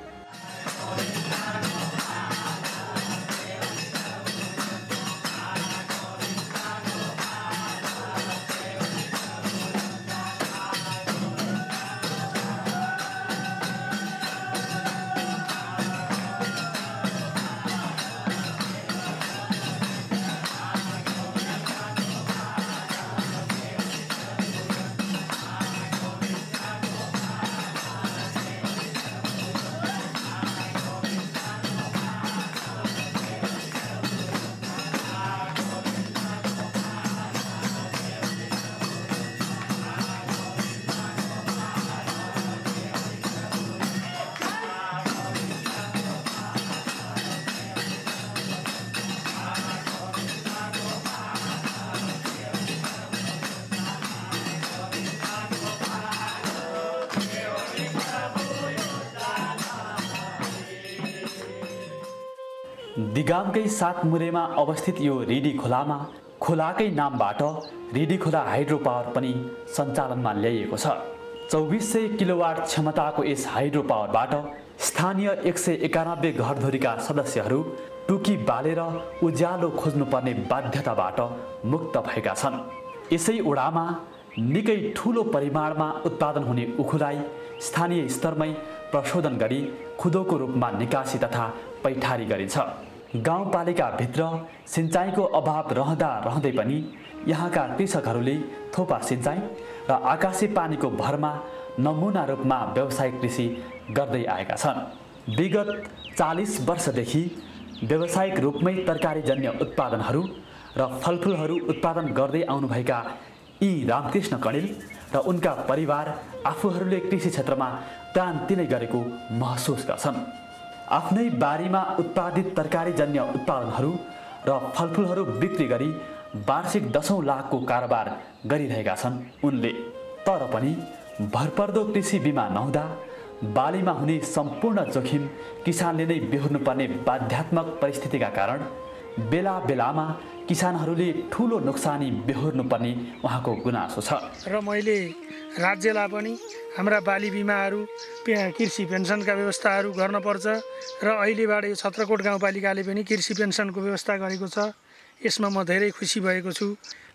दिगामकै 7 मुरेमा अवस्थित यो रिडी खोलामा खोलाकै नामबाट रिडी खोला हाइड्रो पावर पनि सञ्चालनमा ल्याइएको छ। 2400 किलोवाट क्षमताको यस हाइड्रो पावरबाट स्थानीय 191 घरधुरीका सदस्यहरू टुकी बालेर उज्यालो खोज्नुपर्ने बाध्यताबाट मुक्त भएका छन्। यसै ओडामा निकै ठुलो परिमाणमा उत्पादन हुने उखुलाई स्थानीय स्तरमै प्रशोधन गरी खुदोको रूपमा निकासी तथा पैठारी गरिन्छ। गाउँपालिकाभित्र सिँचाइको अभाव रहँदै पनि यहाँका कृषकहरूले थोपा सिँचाइ र आकाशे पानीको भरमा नमुना रूपमा व्यावसायिक कृषि गर्दै आएका छन्। विगत 40 वर्षदेखि व्यावसायिक रूपमै तरकारीजन्य उत्पादनहरू र फलफुलहरू उत्पादन गर्दै आउनुभएका यी रामकृष्ण कणेल र उनका परिवार आफूहरूले कृषि क्षेत्रमा क्रान्ति नै गरेको महसुस गर्छन्। आफ्नै बारीमा उत्पादित तरकारीजन्य उत्पादनहरू र फलफुलहरू बिक्री गरी वार्षिक 10औं लाखको कारोबार गरिरहेका छन् उनले। तर पनि भरपर्दो कृषि बिमा नहुँदा बालीमा हुने सम्पूर्ण जोखिम किसानले नै बेहोर्नुपर्ने बाध्यात्मक परिस्थितिका कारण बेला बेलामा किसानहरूले ठुलो नोक्सानी बेहोर्नुपर्ने उहाँको गुनासो छ। र मैले राज्यलाई पनि हाम्रा बाली बिमाहरू कृषि पेन्सनका व्यवस्थाहरू गर्नुपर्छ र अहिलेबाट यो छत्रकोट गाउँपालिकाले पनि कृषि पेन्सनको व्यवस्था गरेको छ। यसमा म धेरै खुसी भएको छु।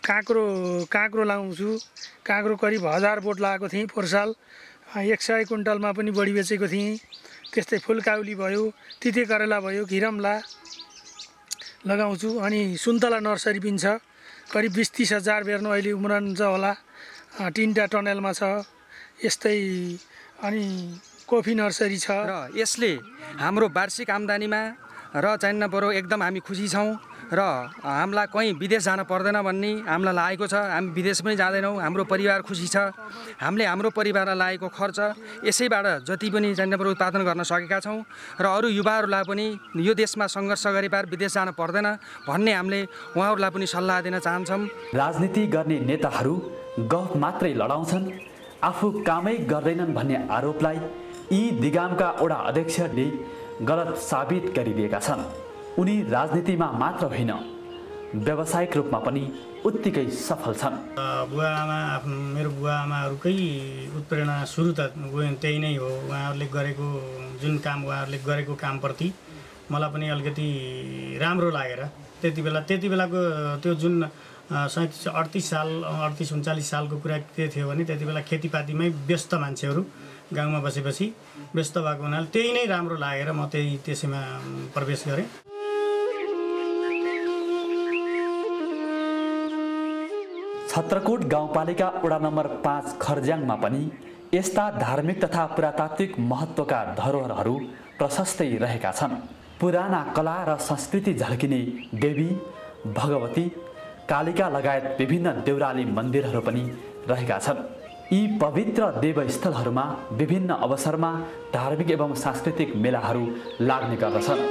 काँक्रो लाउँछु। काँक्रो करिब 1000 बोट लगाएको थिएँ पोहोर साल। 100 क्विन्टलमा पनि बढी बेचेको थिएँ। त्यस्तै फुलकाउली भयो, तिते करेला भयो, घिरम्ला लगाउँछु। अनि सुन्तला नर्सरी पनि छ। करिब 20-30 हजार बेर्नु अहिले उम्रन्छ होला। 3टा टनेलमा छ। यस्तै अनि कफी नर्सरी छ। र यसले हाम्रो वार्षिक आम्दानीमा र चाहिन्न बरु एकदम हामी खुसी छौँ र हामीलाई कहीँ विदेश जान पर्दैन भन्ने हामीलाई लागेको छ। हामी विदेश पनि जाँदैनौँ। हाम्रो परिवार खुसी छ। हामीले हाम्रो परिवारलाई लागेको खर्च यसैबाट जति पनि चाहिन्न बरु उत्पादन गर्न सकेका छौँ र अरू युवाहरूलाई पनि यो देशमा सङ्घर्ष गरे पार विदेश जान पर्दैन भन्ने हामीले उहाँहरूलाई पनि सल्लाह दिन चाहन्छौँ। राजनीति गर्ने नेताहरू गफ मात्रै लडाउँछन्, आफू कामै गर्दैनन् भन्ने आरोपलाई यी दिगामका वडा अध्यक्षले गलत साबित गरिदिएका छन्। उनी राजनीतिमा मात्र होइन व्यावसायिक रूपमा पनि उत्तिकै सफल छन्। मेरो बुवा आमाहरूकै उत्प्रेरणा सुरु त त्यही नै हो। उहाँहरूले गरेको जुन काम उहाँहरूले गरेको कामप्रति मलाई पनि अलिकति राम्रो लागेर त्यति बेलाको त्यो जुन 38-39 सालको कुरा के थियो भने त्यति बेला खेतीपातीमै व्यस्त मान्छेहरू गाउँमा बसेपछि व्यस्त भएको हुनाले त्यही नै राम्रो लागेर म त्यसैमा प्रवेश गरेँ। छत्रकोट गाउँपालिका वडा नम्बर 5 खर्ज्याङमा पनि यस्ता धार्मिक तथा पुरातात्विक महत्त्वका धरोहरहरू प्रशस्तै रहेका छन्। पुराना कला र संस्कृति झल्किने देवी, भगवती, कालिका लगायत विभिन्न देउराली मन्दिरहरू पनि रहेका छन्। यी पवित्र देवस्थलहरूमा विभिन्न अवसरमा धार्मिक एवं सांस्कृतिक मेलाहरू लाग्ने गर्दछन्।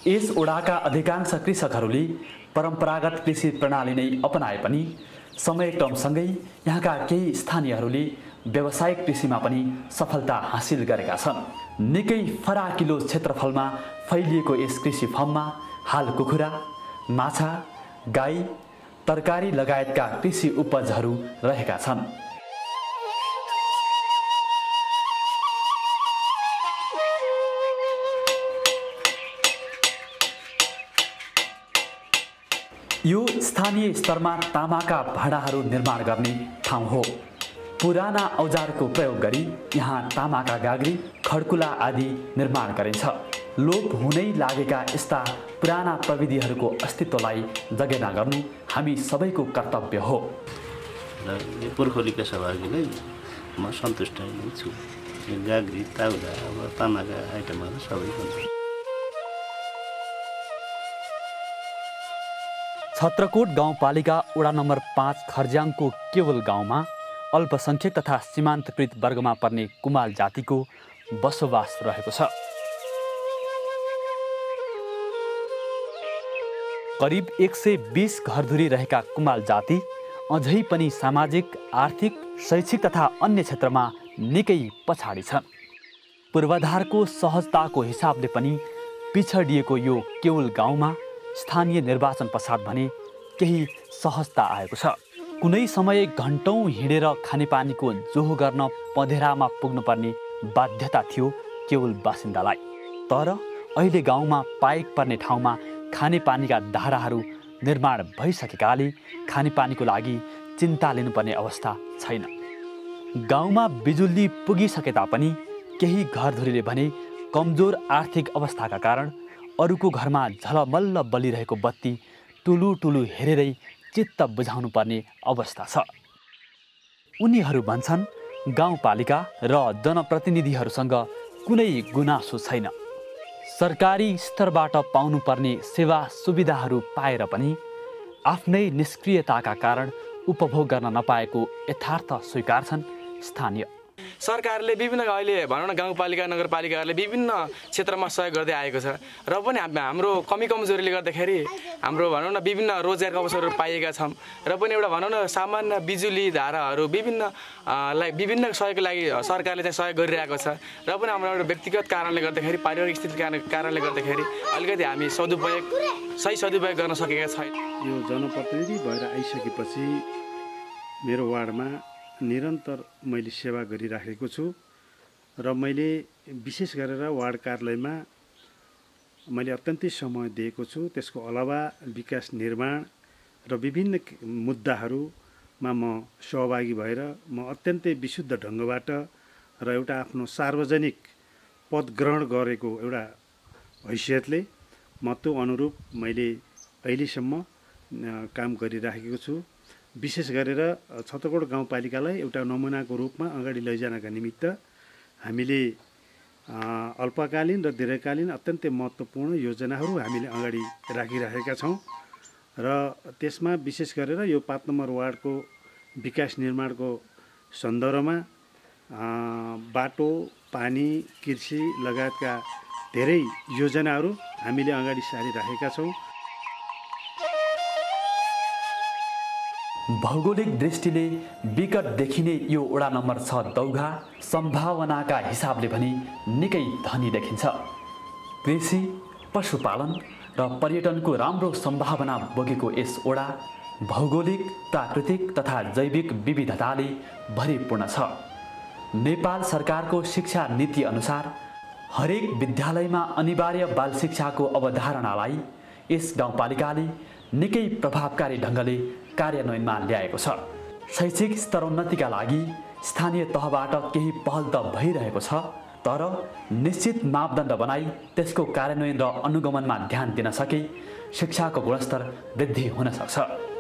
यस ओडाका अधिकांश कृषकहरूले परम्परागत कृषि प्रणाली नै अपनाए पनि समयक्रमसँगै यहाँका केही स्थानीयहरूले व्यावसायिक कृषिमा पनि सफलता हासिल गरेका छन्। निकै फराकिलो क्षेत्रफलमा फैलिएको यस कृषि फर्ममा हाल कुखुरा, माछा, गाई, तरकारी लगायतका कृषि उपजहरू रहेका छन्। यो स्थानीय स्तरमा तामाका भाँडाहरू निर्माण गर्ने ठाउँ हो। पुराना औजारको प्रयोग गरी यहाँ तामाका गाग्री, खड्कुला आदि निर्माण गरिन्छ। लोप हुनै लागेका यस्ता पुराना प्रविधिहरूको अस्तित्वलाई जगेर्ना गर्नु हामी सबैको कर्तव्य हो। र पुर्खौलीका सहभागीलाई म सन्तुष्ट नै छु। गाग्री, ताउला, अब तामाका आइटमहरू सबै हुन्छ। छत्रकोट गाउँपालिका वडा नम्बर 5 खर्ज्याङको केवल गाउँमा अल्पसंख्यक तथा सीमान्तकृत वर्गमा पर्ने कुमाल जातिको बसोबास रहेको छ। करिब 120 घरधुरी रहेका कुमाल जाति अझै पनि सामाजिक, आर्थिक, शैक्षिक तथा अन्य क्षेत्रमा निकै पछाडि छन्। पूर्वाधारको सहजताको हिसाबले पनि पिछडिएको यो केवल गाउँमा स्थानीय निर्वाचन पश्चात भने केही सहजता आएको छ। कुनै समय घन्टौँ हिँडेर खानेपानीको जोहो गर्न पँधेरामा पुग्नुपर्ने बाध्यता थियो केवल बासिन्दालाई। तर अहिले गाउँमा पाइक पर्ने ठाउँमा खानेपानीका धाराहरू निर्माण भइसकेकाले खानेपानीको लागि चिन्ता लिनुपर्ने अवस्था छैन। गाउँमा बिजुली पुगिसके तापनि केही घरधुरीले भने कमजोर आर्थिक अवस्थाका कारण अरूको घरमा झलमल्ल बलिरहेको बत्ती टुलु टुलु हेरेरै चित्त बुझाउनु पर्ने अवस्था छ। उनीहरू भन्छन् गाउँपालिका र जनप्रतिनिधिहरूसँग कुनै गुनासो छैन। सरकारी स्तरबाट पाउनुपर्ने सेवा सुविधाहरू पाएर पनि आफ्नै निष्क्रियताका कारण उपभोग गर्न नपाएको यथार्थ स्वीकार्छन् स्थानीय। सरकारले विभिन्न अहिले भनौँ न गाउँपालिका नगरपालिकाहरूले विभिन्न क्षेत्रमा सहयोग गर्दै आएको छ र पनि हाम्रो कमी कमजोरीले गर्दाखेरि हाम्रो भनौँ न विभिन्न रोजगारका अवसरहरू पाइएका छौँ र पनि एउटा भनौँ न सामान्य बिजुली धाराहरू विभिन्न सहयोगको लागि सरकारले चाहिँ सहयोग गरिरहेको छ र पनि हाम्रो एउटा व्यक्तिगत कारणले गर्दाखेरि पारिवारिक स्थितिको कारणले गर्दाखेरि अलिकति हामी सही सदुपयोग गर्न सकेका छैन। यो जनप्रतिनिधि भएर आइसकेपछि मेरो वार्डमा निरन्तर मैले सेवा गरिराखेको छु र मैले विशेष गरेर वार्ड कार्यालयमा मैले अत्यन्तै समय दिएको छु। त्यसको अलावा विकास निर्माण र विभिन्न मुद्दाहरूमा म सहभागी भएर म अत्यन्तै विशुद्ध ढङ्गबाट र एउटा आफ्नो सार्वजनिक पद ग्रहण गरेको एउटा हैसियतले म त्यो अनुरूप मैले अहिलेसम्म काम गरिराखेको छु। विशेष गरेर छत्रकोट गाउँपालिकालाई एउटा नमुनाको रूपमा अगाडि लैजानका निमित्त हामीले अल्पकालीन र दीर्घकालीन अत्यन्तै महत्त्वपूर्ण योजनाहरू हामीले अगाडि राखिरहेका छौँ र त्यसमा विशेष गरेर यो 5 नम्बर वार्डको विकास निर्माणको सन्दर्भमा बाटो, पानी, कृषि लगायतका धेरै योजनाहरू हामीले अगाडि सारिराखेका छौँ। भौगोलिक दृष्टिले विकट देखिने यो वडा नम्बर 6 दौघा सम्भावनाका हिसाबले पनि निकै धनी देखिन्छ। कृषि, पशुपालन र पर्यटनको राम्रो सम्भावना बोकेको यस वडा भौगोलिक, प्राकृतिक तथा जैविक विविधताले भरिपूर्ण छ। नेपाल सरकारको शिक्षा नीति अनुसार हरेक विद्यालयमा अनिवार्य बाल शिक्षाको अवधारणालाई यस गाउँपालिकाले निकै प्रभावकारी ढङ्गले कार्यान्वयनमा ल्याएको छ। शैक्षिक स्तरोन्नतिका लागि स्थानीय तहबाट केही पहल त भइरहेको छ, तर निश्चित मापदण्ड बनाई त्यसको कार्यान्वयन र अनुगमनमा ध्यान दिन सके शिक्षाको गुणस्तर वृद्धि हुन सक्छ।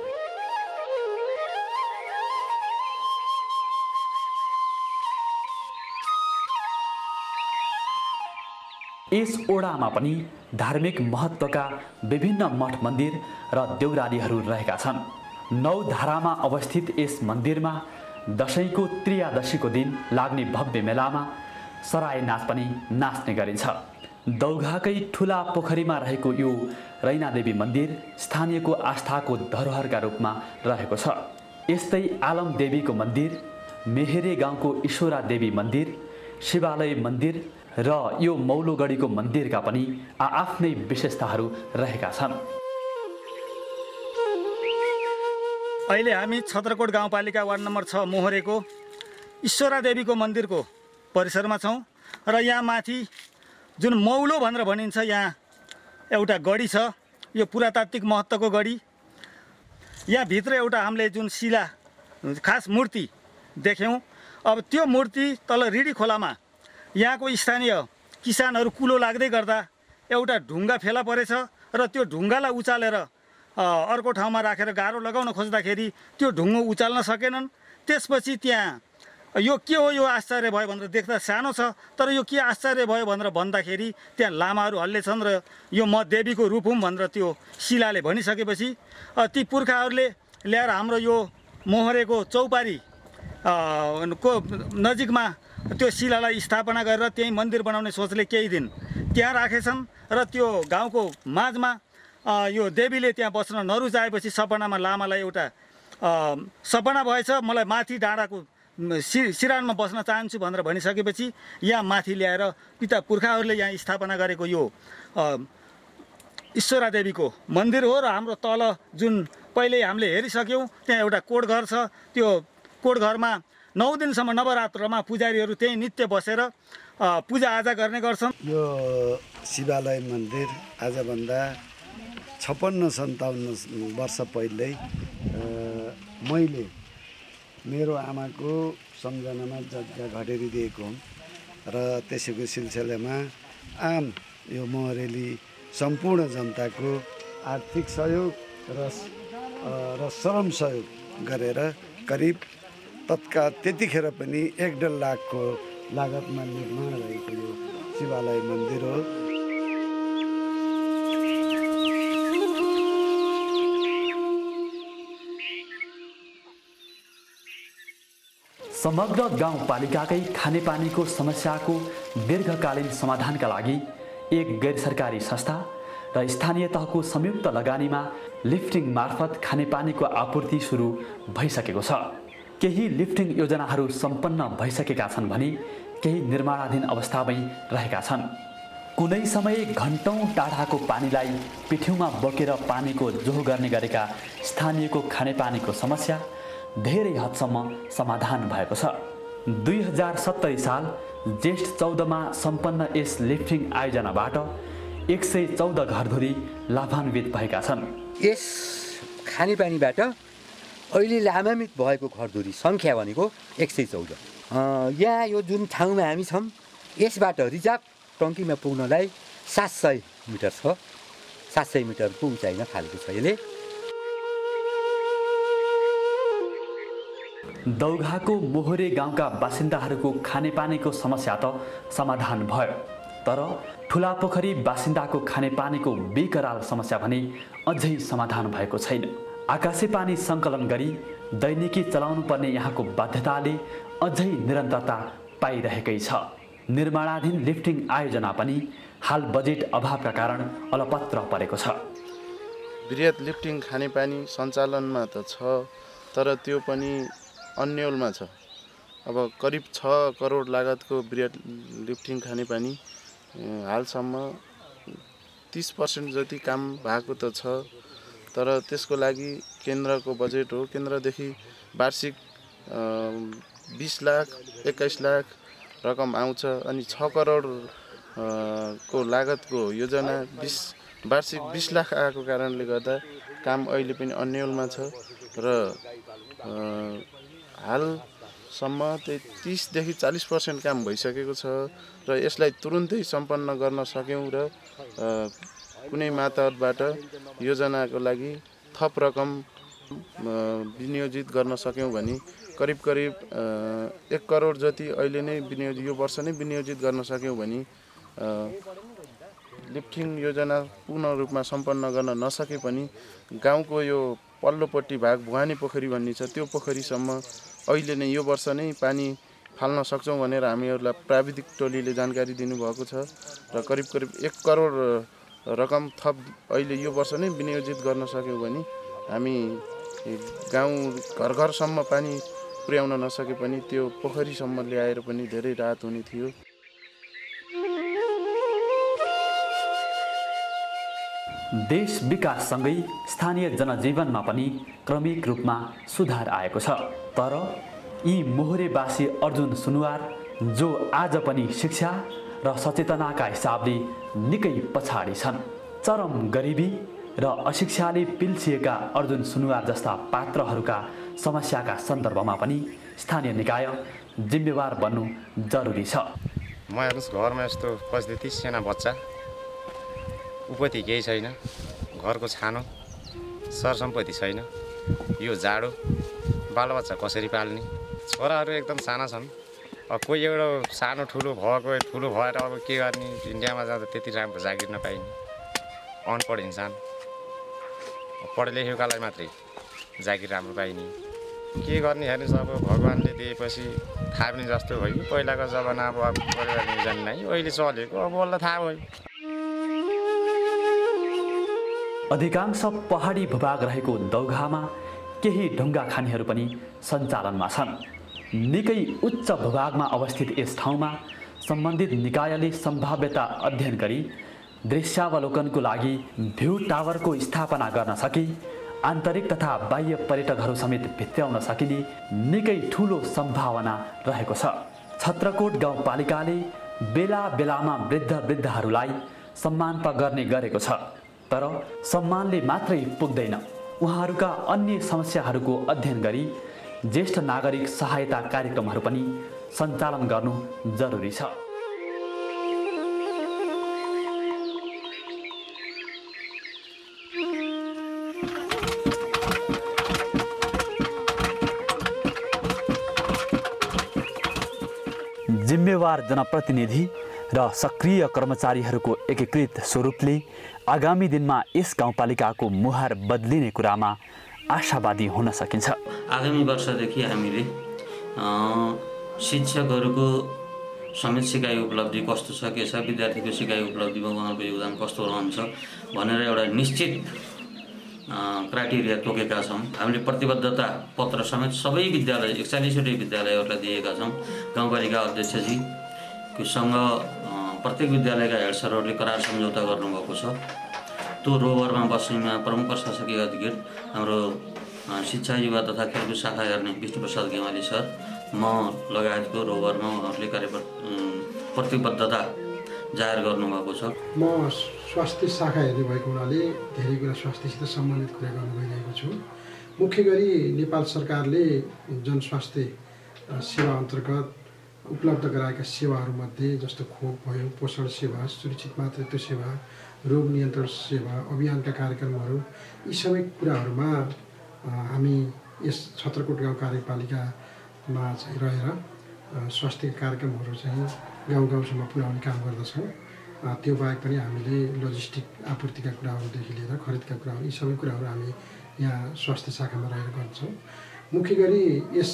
यस ओडामा पनि धार्मिक महत्त्वका विभिन्न मठ मन्दिर र देउरालीहरू रहेका छन्। 9 धारामा अवस्थित यस मन्दिरमा दशैंको त्रियादशीको दिन लाग्ने भव्य मेलामा सराय नाच पनि नाच्ने गरिन्छ। दौघाकै ठुला पोखरीमा रहेको यो रैनादेवी मन्दिर स्थानीयको आस्थाको धरोहरका रूपमा रहेको छ। यस्तै आलम देवीको मन्दिर, मेहेरे गाउँको ईश्वरा देवी मन्दिर, शिवालय मन्दिर र यो मौलोगढीको मन्दिरका पनि आफ्नै विशेषताहरू रहेका छन्। अहिले हामी छत्रकोट गाउँपालिका वार्ड नम्बर 6 मोहरेको ईश्वरा देवीको मन्दिरको परिसरमा छौँ र यहाँ माथि जुन मौलो भनेर भनिन्छ यहाँ एउटा गढी छ। यो पुरातात्विक महत्त्वको गढी। यहाँ भित्र एउटा हामीले जुन शिला खास मूर्ति देख्यौँ। अब त्यो मूर्ति तल रिडी खोलामा यहाँको स्थानीय किसानहरू कुलो लाग्दै गर्दा एउटा ढुङ्गा फेला परेछ र त्यो ढुङ्गालाई उचालेर अर्को ठाउँमा राखेर गाह्रो लगाउन खोज्दाखेरि त्यो ढुङ्गो उचाल्न सकेनन्। त्यसपछि त्यहाँ यो के हो, यो आश्चर्य भयो भनेर देख्दा सानो छ, तर यो के आश्चर्य भयो भनेर भन्दाखेरि त्यहाँ लामाहरू हल्लेछन् र यो म देवीको रूप हुँ भनेर त्यो शिलाले भनिसकेपछि ती पुर्खाहरूले ल्याएर हाम्रो यो मोहरेको चौपारी को नजिकमा त्यो शिलालाई स्थापना गरेर त्यही मन्दिर बनाउने सोचले केही दिन त्यहाँ राखेछन् र त्यो गाउँको माझमा यो देवीले त्यहाँ बस्न नरुचाएपछि सपनामा लामालाई एउटा सपना भएछ, मलाई माथि डाँडाको सिरानमा बस्न चाहन्छु भनेर भनिसकेपछि यहाँ माथि ल्याएर पिता पुर्खाहरूले यहाँ स्थापना गरेको यो ईश्वरा देवीको मन्दिर हो। र हाम्रो तल जुन पहिले हामीले हेरिसक्यौँ त्यहाँ एउटा कोटघर छ। त्यो कोटघरमा 9 दिनसम्म नवरात्रमा पुजारीहरू त्यही नित्य बसेर पूजाआजा गर्ने गर्छन्। यो शिवालय मन्दिर आजभन्दा 56-57 वर्ष पहिल्यै मैले मेरो आमाको सम्झनामा जग्गा घडेरी दिएको हुँ र त्यसैको सिलसिलामा आम यो मोहरेली सम्पूर्ण जनताको आर्थिक सहयोग र श्रम सहयोग गरेर करिब तत्काल त्यतिखेर पनि 1.5 लाखको लागतमा निर्माण भएको यो शिवालय मन्दिर हो। समग्र गाउँपालिकाकै खानेपानीको समस्याको दीर्घकालीन समाधानका लागि एक गैर सरकारी संस्था र स्थानीय तहको संयुक्त लगानीमा लिफ्टिङ मार्फत खानेपानीको आपूर्ति सुरु भइसकेको छ। केही लिफ्टिङ योजनाहरू सम्पन्न भइसकेका छन् भने केही निर्माणाधीन अवस्थामै रहेका छन्। कुनै समय घन्टौँ टाढाको पानीलाई पिठ्यौमा बोकेर पानीको जोह गर्ने गरेका स्थानीयको खानेपानीको समस्या धेरै हदसम्म समाधान भएको छ। 2070 साल जेष्ठ 14मा सम्पन्न यस लिफ्टिङ आयोजनाबाट 114 घरधुरी लाभान्वित भएका छन्। यस खानेपानीबाट अहिले लाभान्वित भएको घरधुरी सङ्ख्या भनेको 114। यहाँ यो जुन ठाउँमा हामी छौँ यसबाट रिजर्भ टङ्कीमा पुग्नलाई 700 मिटर छ। 700 मिटरको उचाइमा फालेको छ यसले। दौघाको मोहरे गाउँका बासिन्दाहरूको खानेपानीको समस्या त समाधान भयो, तर ठुलापोखरी बासिन्दाको खानेपानीको बेकराल समस्या भने अझै समाधान भएको छैन। आकाशे पानी सङ्कलन गरी दैनिकी चलाउनु पर्ने यहाँको बाध्यताले अझै निरन्तरता पाइरहेकै छ। निर्माणाधीन लिफ्टिङ आयोजना पनि हाल बजेट अभावका कारण अलपत्र परेको छ। बृहत लिफ्टिङ खानेपानी सञ्चालनमा त छ, तर त्यो पनि अन्यलमा छ। अब करिब 6 करोड लागतको बृहत लिफ्टिङ खानेपानी हालसम्म 30% जति काम भएको त छ, तर त्यसको लागि केन्द्रको बजेट हो। केन्द्रदेखि वार्षिक 20 लाख 21 लाख रकम आउँछ अनि 6 करोड को लागतको योजना वार्षिक 20 लाख आएको कारणले गर्दा काम अहिले पनि अन्यलमा छ र हालसम्म 30-40% काम भइसकेको छ र यसलाई तुरुन्तै सम्पन्न गर्न सक्यौँ र कुनै मातहतबाट योजनाको लागि थप रकम विनियोजित गर्न सक्यौँ भने करिब 1 करोड जति अहिले नै यो वर्ष नै विनियोजित गर्न सक्यौँ भने लिफ्टिङ योजना पूर्ण रूपमा सम्पन्न गर्न नसके पनि गाउँको यो पल्लोपट्टि भाग भुवानी पोखरी भन्ने छ, त्यो पोखरीसम्म अहिले नै यो वर्ष नै पानी फाल्न सक्छौँ भनेर हामीहरूलाई प्राविधिक टोलीले जानकारी दिनुभएको छ र करिब 1 करोड रकम थप अहिले यो वर्ष नै विनियोजित गर्न सक्यौँ भने हामी गाउँ घर घरसम्म पानी पुर्याउन नसके पनि त्यो पोखरीसम्म ल्याएर पनि धेरै राहत हुने थियो। देश विकाससँगै स्थानीय जनजीवनमा पनि क्रमिक रूपमा सुधार आएको छ। तर यी मोहरेवासी अर्जुन सुनुवार जो आज पनि शिक्षा र सचेतनाका हिसाबले निकै पछाडि छन्। चरम गरिबी र अशिक्षाले पिल्सिएका अर्जुन सुनुवार जस्ता पात्रहरूका समस्याका सन्दर्भमा पनि स्थानीय निकाय जिम्मेवार बन्नु जरुरी छ। म हेर्नुहोस् घरमा यस्तो परिस्थिति, साना बच्चा, उपति केही छैन, घरको छानो, सरसम्पत्ति छैन, यो जाडो, बालबच्चा कसरी पाल्ने, छोराहरू एकदम साना छन्। अब कोही एउटा सानो ठुलो भएर अब के गर्ने, इन्डियामा जाँदा त्यति राम्रो जागिर नपाइने, अनपढ इन्सान, पढे लेखेकालाई मात्रै जागिर राम्रो पाइने, के गर्ने हेर्नुहोस्। अब भगवान्ले दिएपछि थाहा पनि जस्तो भयो कि पहिलाको जमाना अब परिवार नियोजन नै अहिले चलेको, अब बल्ल थाहा भयो। अधिकांश पहाडी भूभाग रहेको दौघामा केही ढुङ्गा खानीहरू पनि सञ्चालनमा छन्। निकै उच्च भूभागमा अवस्थित यस ठाउँमा सम्बन्धित निकायले सम्भाव्यता अध्ययन गरी दृश्यावलोकनको लागि भ्यू टावरको स्थापना गर्न सकी आन्तरिक तथा बाह्य पर्यटकहरू समेत भित्र्याउन सकिने निकै ठूलो सम्भावना रहेको छ। छत्रकोट गाउँपालिकाले बेला बेलामा वृद्धहरूलाई सम्मान गर्ने गरेको छ। तर सम्मानले मात्रै पुग्दैन, उहाँहरूका अन्य समस्याहरूको अध्ययन गरी ज्येष्ठ नागरिक सहायता कार्यक्रमहरू पनि सञ्चालन गर्नु जरुरी छ। जिम्मेवार जनप्रतिनिधि र सक्रिय कर्मचारीहरूको एकीकृत स्वरूपले आगामी दिनमा यस गाउँपालिकाको मुहार बदलिने कुरामा आशावादी हुन सकिन्छ। आगामी वर्षदेखि हामीले शिक्षकहरूको समेत सिकाइ उपलब्धि कस्तो छ, के छ, विद्यार्थीको सिकाइ उपलब्धिमा उहाँको योगदान कस्तो रहन्छ भनेर एउटा निश्चित क्राइटेरिया तोकेका छौँ। हामीले प्रतिबद्धता पत्र समेत सबै विद्यालय 41वटै विद्यालयहरूलाई दिएका छौँ। गाउँपालिका अध्यक्षजीसँग प्रत्येक विद्यालयका हेड सरहरूले करार सम्झौता गर्नुभएको छ। त्यो रोभरमा बस्नेमा प्रमुख प्रशासकीय अधिकृत हाम्रो शिक्षा युवा तथा खेलकुद शाखा हेर्ने विष्णुप्रसाद गेवाली सर, म लगायतको रोभरमा उहाँहरूले प्रतिबद्धता जाहेर गर्नुभएको छ। म स्वास्थ्य शाखा हेर्ने भएको हुनाले धेरै कुरा स्वास्थ्यसित सम्बन्धित कुरा गर्नु भइरहेको छु। मुख्य गरी नेपाल सरकारले जनस्वास्थ्य सेवा अन्तर्गत उपलब्ध गराएका सेवाहरूमध्ये जस्तो खोप भयो, पोषण सेवा, सुरक्षित मातृत्व सेवा, रोग नियन्त्रण सेवा, अभियानका कार्यक्रमहरू, यी सबै कुराहरूमा हामी यस छत्रकोट गाउँ कार्यपालिकामा चाहिँ रहेर स्वास्थ्य कार्यक्रमहरू चाहिँ गाउँ गाउँसम्म पुर्याउने काम गर्दछौँ। त्यो बाहेक पनि हामीले लजिस्टिक आपूर्तिका कुराहरूदेखि लिएर खरिदका कुराहरू, यी सबै कुराहरू हामी यहाँ स्वास्थ्य शाखामा रहेर गर्छौँ। मुख्य गरी यस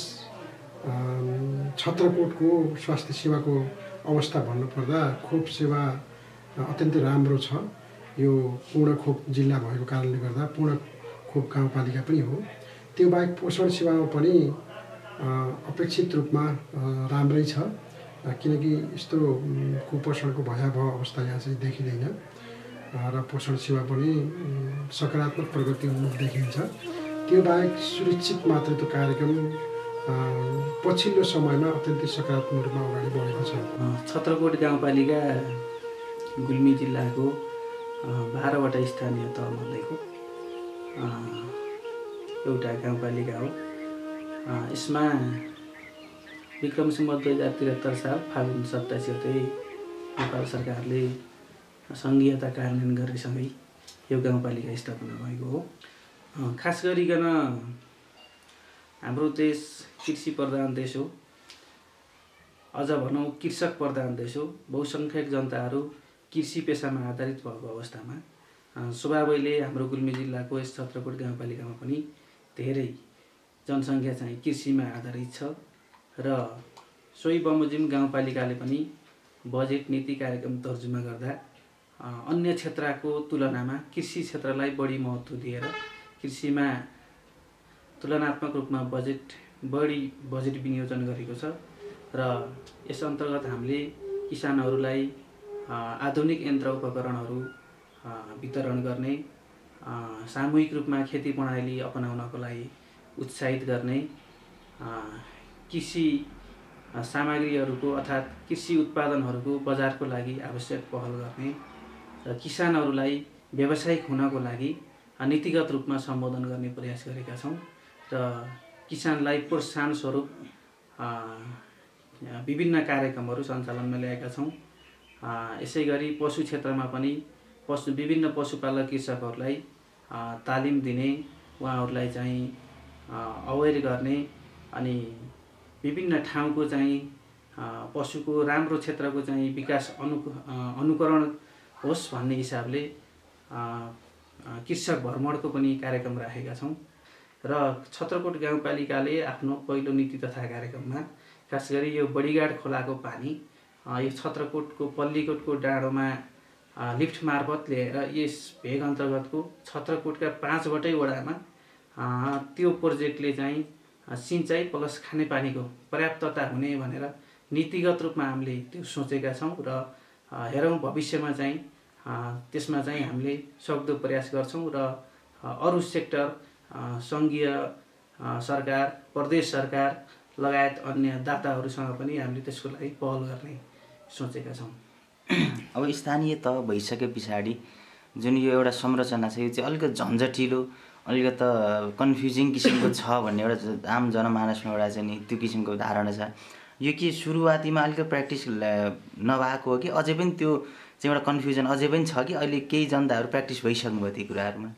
छत्रकोटको स्वास्थ्य सेवाको अवस्था भन्नुपर्दा खोप सेवा अत्यन्तै राम्रो छ। यो पूर्ण खोप जिल्ला भएको कारणले गर्दा पूर्ण खोप गाउँपालिका पनि हो। त्यो बाहेक पोषण सेवामा पनि अपेक्षित रूपमा राम्रै छ, किनकि यस्तो कुपोषणको भयावह अवस्था यहाँ चाहिँ देखिँदैन र पोषण सेवा पनि सकारात्मक प्रगति उन्मुख देखिन्छ। त्यो बाहेक सुरक्षित मातृत्व कार्यक्रम पछिल्लो समयमा अत्यन्तै सकारात्मक रूपमा अगाडि बढेको छ। छत्रकोट गाउँपालिका गुल्मी जिल्लाको 12वटा स्थानीय तहमध्येको एउटा गाउँपालिका हो। यसमा विक्रम सम्वत 2073 साल फागुन 27 गते नेपाल सरकारले सङ्घीयता कार्यान्वयन गरेसँगै यो गाउँपालिका स्थापना भएको हो। खास गरिकन हाम्रो देश कृषि प्रधान देश हो, अझ भनौँ कृषक प्रधान देश हो। बहुसङ्ख्यक जनताहरू कृषि पेसामा आधारित भएको अवस्थामा स्वभावैले हाम्रो गुल्मी जिल्लाको यस छत्रकोट गाउँपालिकामा पनि धेरै जनसङ्ख्या चाहिँ कृषिमा आधारित छ र सोही बमोजिम गाउँपालिकाले पनि बजेट नीति कार्यक्रम तर्जुमा गर्दा अन्य क्षेत्रको तुलनामा कृषि क्षेत्रलाई बढी महत्त्व दिएर कृषिमा तुलनात्मक रूपमा बढी बजेट विनियोजन गरेको छ र यस अन्तर्गत हामीले किसानहरूलाई आधुनिक यन्त्र उपकरणहरू वितरण गर्ने, सामूहिक रूपमा खेती प्रणाली अपनाउनको लागि उत्साहित गर्ने, कृषि सामग्रीहरूको अर्थात् कृषि उत्पादनहरूको बजारको लागि आवश्यक पहल गर्ने र किसानहरूलाई व्यावसायिक हुनको लागि नीतिगत रूपमा सम्बोधन गर्ने प्रयास गरेका छौँ र किसानलाई प्रोत्साहन स्वरूप विभिन्न कार्यक्रमहरू सञ्चालनमा ल्याएका छौँ। यसै गरी पशु क्षेत्रमा पनि विभिन्न पशुपालक कृषकहरूलाई तालिम दिने, उहाँहरूलाई चाहिँ अवेर गर्ने अनि विभिन्न ठाउँको चाहिँ पशुको राम्रो क्षेत्रको चाहिँ विकास अनुकरण होस् भन्ने हिसाबले कृषक भ्रमणको पनि कार्यक्रम राखेका छौँ र छत्रकोट गाउँपालिकाले आफ्नो पहिलो नीति तथा कार्यक्रममा खास गरी यो बडीघाट खोलाको पानी यो छत्रकोटको पल्लीकोटको डाँडोमा लिफ्ट मार्फत ल्याएर यस भेग अन्तर्गतको छत्रकोटका 5वटै वडामा त्यो प्रोजेक्टले चाहिँ सिँचाइ प्लस खानेपानीको पर्याप्तता हुने भनेर नीतिगत रूपमा हामीले त्यो सोचेका छौँ र हेरौँ भविष्यमा चाहिँ त्यसमा चाहिँ हामीले सक्दो प्रयास गर्छौँ र अरू सेक्टर सङ्घीय सरकार, प्रदेश सरकार लगायत अन्य दाताहरूसँग पनि हामीले त्यसको लागि पहल गर्ने सोचेका छौँ। अब स्थानीय तह भइसके पछाडि जुन यो एउटा संरचना छ यो चाहिँ अलिकति झन्झटिलो, अलिकति कन्फ्युजिङ किसिमको छ भन्ने एउटा आम जनमानसमा एउटा चाहिँ नि त्यो किसिमको धारणा छ। यो के सुरुवातीमा अलिकति प्र्याक्टिस नभएको हो कि अझै पनि त्यो चाहिँ एउटा कन्फ्युजन अझै पनि छ कि अहिले केही जनताहरू प्र्याक्टिस भइसक्नुभयो ती कुराहरूमा?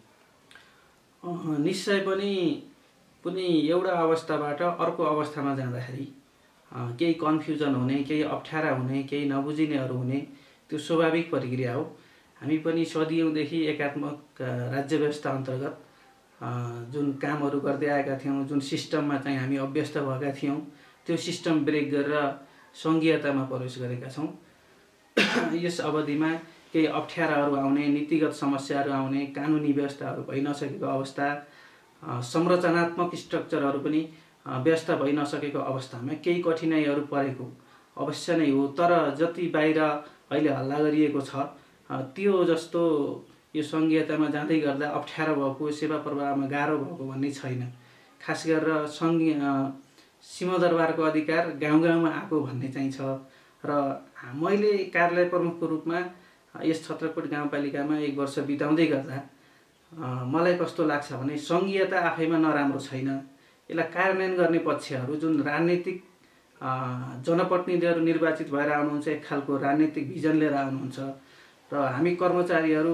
निश्चय पनि एउटा अवस्थाबाट अर्को अवस्थामा जाँदाखेरि केही कन्फ्युजन हुने, केही अप्ठ्यारा हुने, केही नबुझिनेहरू हुने त्यो स्वाभाविक प्रक्रिया हो। हामी पनि सदियौँदेखि एकात्मक राज्य व्यवस्था अन्तर्गत जुन कामहरू गर्दै आएका थियौँ, जुन सिस्टममा चाहिँ हामी अभ्यस्त भएका थियौँ त्यो सिस्टम ब्रेक गरेर सङ्घीयतामा प्रवेश गरेका छौँ। यस अवधिमा केही अप्ठ्याराहरू आउने, नीतिगत समस्याहरू आउने, कानुनी व्यवस्थाहरू भइ नसकेको अवस्था, संरचनात्मक स्ट्रक्चरहरू पनि व्यवस्था भइ नसकेको अवस्थामा केही कठिनाइहरू परेको अवश्य नै हो। तर जति बाहिर अहिले हल्ला गरिएको छ त्यो जस्तो यो सङ्घीयतामा जाँदै गर्दा अप्ठ्यारो भएको, सेवा प्रवाहमा गाह्रो भएको भन्ने छैन। खास गरेर सिंहदरबारको अधिकार गाउँ गाउँमा आएको भन्ने चाहिँ छ र मैले कार्यालय प्रमुखको रूपमा यस छत्रकोट गाउँपालिकामा 1 वर्ष बिताउँदै गर्दा मलाई कस्तो लाग्छ भने सङ्घीयता आफैमा नराम्रो छैन, यसलाई कार्यान्वयन गर्ने पक्षहरू जुन राजनीतिक जनप्रतिनिधिहरू निर्वाचित भएर आउनुहुन्छ, एक खालको राजनीतिक भिजन लिएर आउनुहुन्छ र हामी कर्मचारीहरू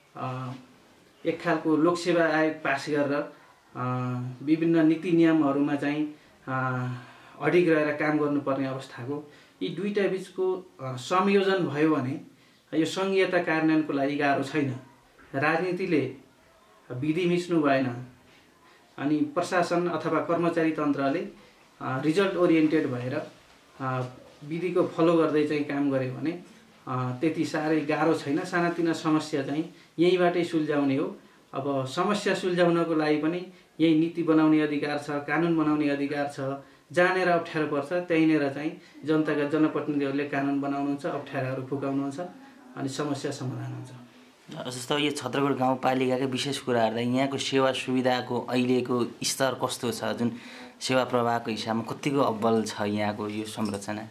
एक खालको लोकसेवा आयोग पास गरेर विभिन्न नीति नियमहरूमा चाहिँ अडिग रहेर काम गर्नुपर्ने अवस्थाको यी दुईटा बिचको संयोजन भयो भने यो सङ्घीयता कार्यान्वयनको लागि गाह्रो छैन। राजनीतिले विधि मिच्नु भएन अनि प्रशासन अथवा कर्मचारी तन्त्रले रिजल्ट ओरिएन्टेड भएर विधिको फलो गर्दै चाहिँ काम गर्यो भने त्यति साह्रै गाह्रो छैन। सानातिना समस्या चाहिँ यहीँबाटै सुल्झाउने हो। अब समस्या सुल्झाउनको लागि पनि यही नीति बनाउने अधिकार छ, कानुन बनाउने अधिकार छ। जहाँनिर अप्ठ्यारो पर्छ त्यहीँनिर चाहिँ जनताका जनप्रतिनिधिहरूले कानुन बनाउनुहुन्छ, अप्ठ्याराहरू फुकाउनुहुन्छ अनि समस्या समाधान हुन्छ। जस्तो यो छत्रकोट गाउँपालिकाकै विशेष कुरा हेर्दा यहाँको सेवा सुविधाको अहिलेको स्तर कस्तो छ? जुन सेवा प्रवाहको हिसाबमा कतिको अब्बल छ यहाँको यो संरचना?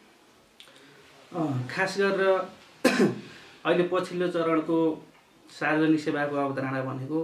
खास गरेर अहिले पछिल्लो चरणको सार्वजनिक सेवाको अवधारणा भनेको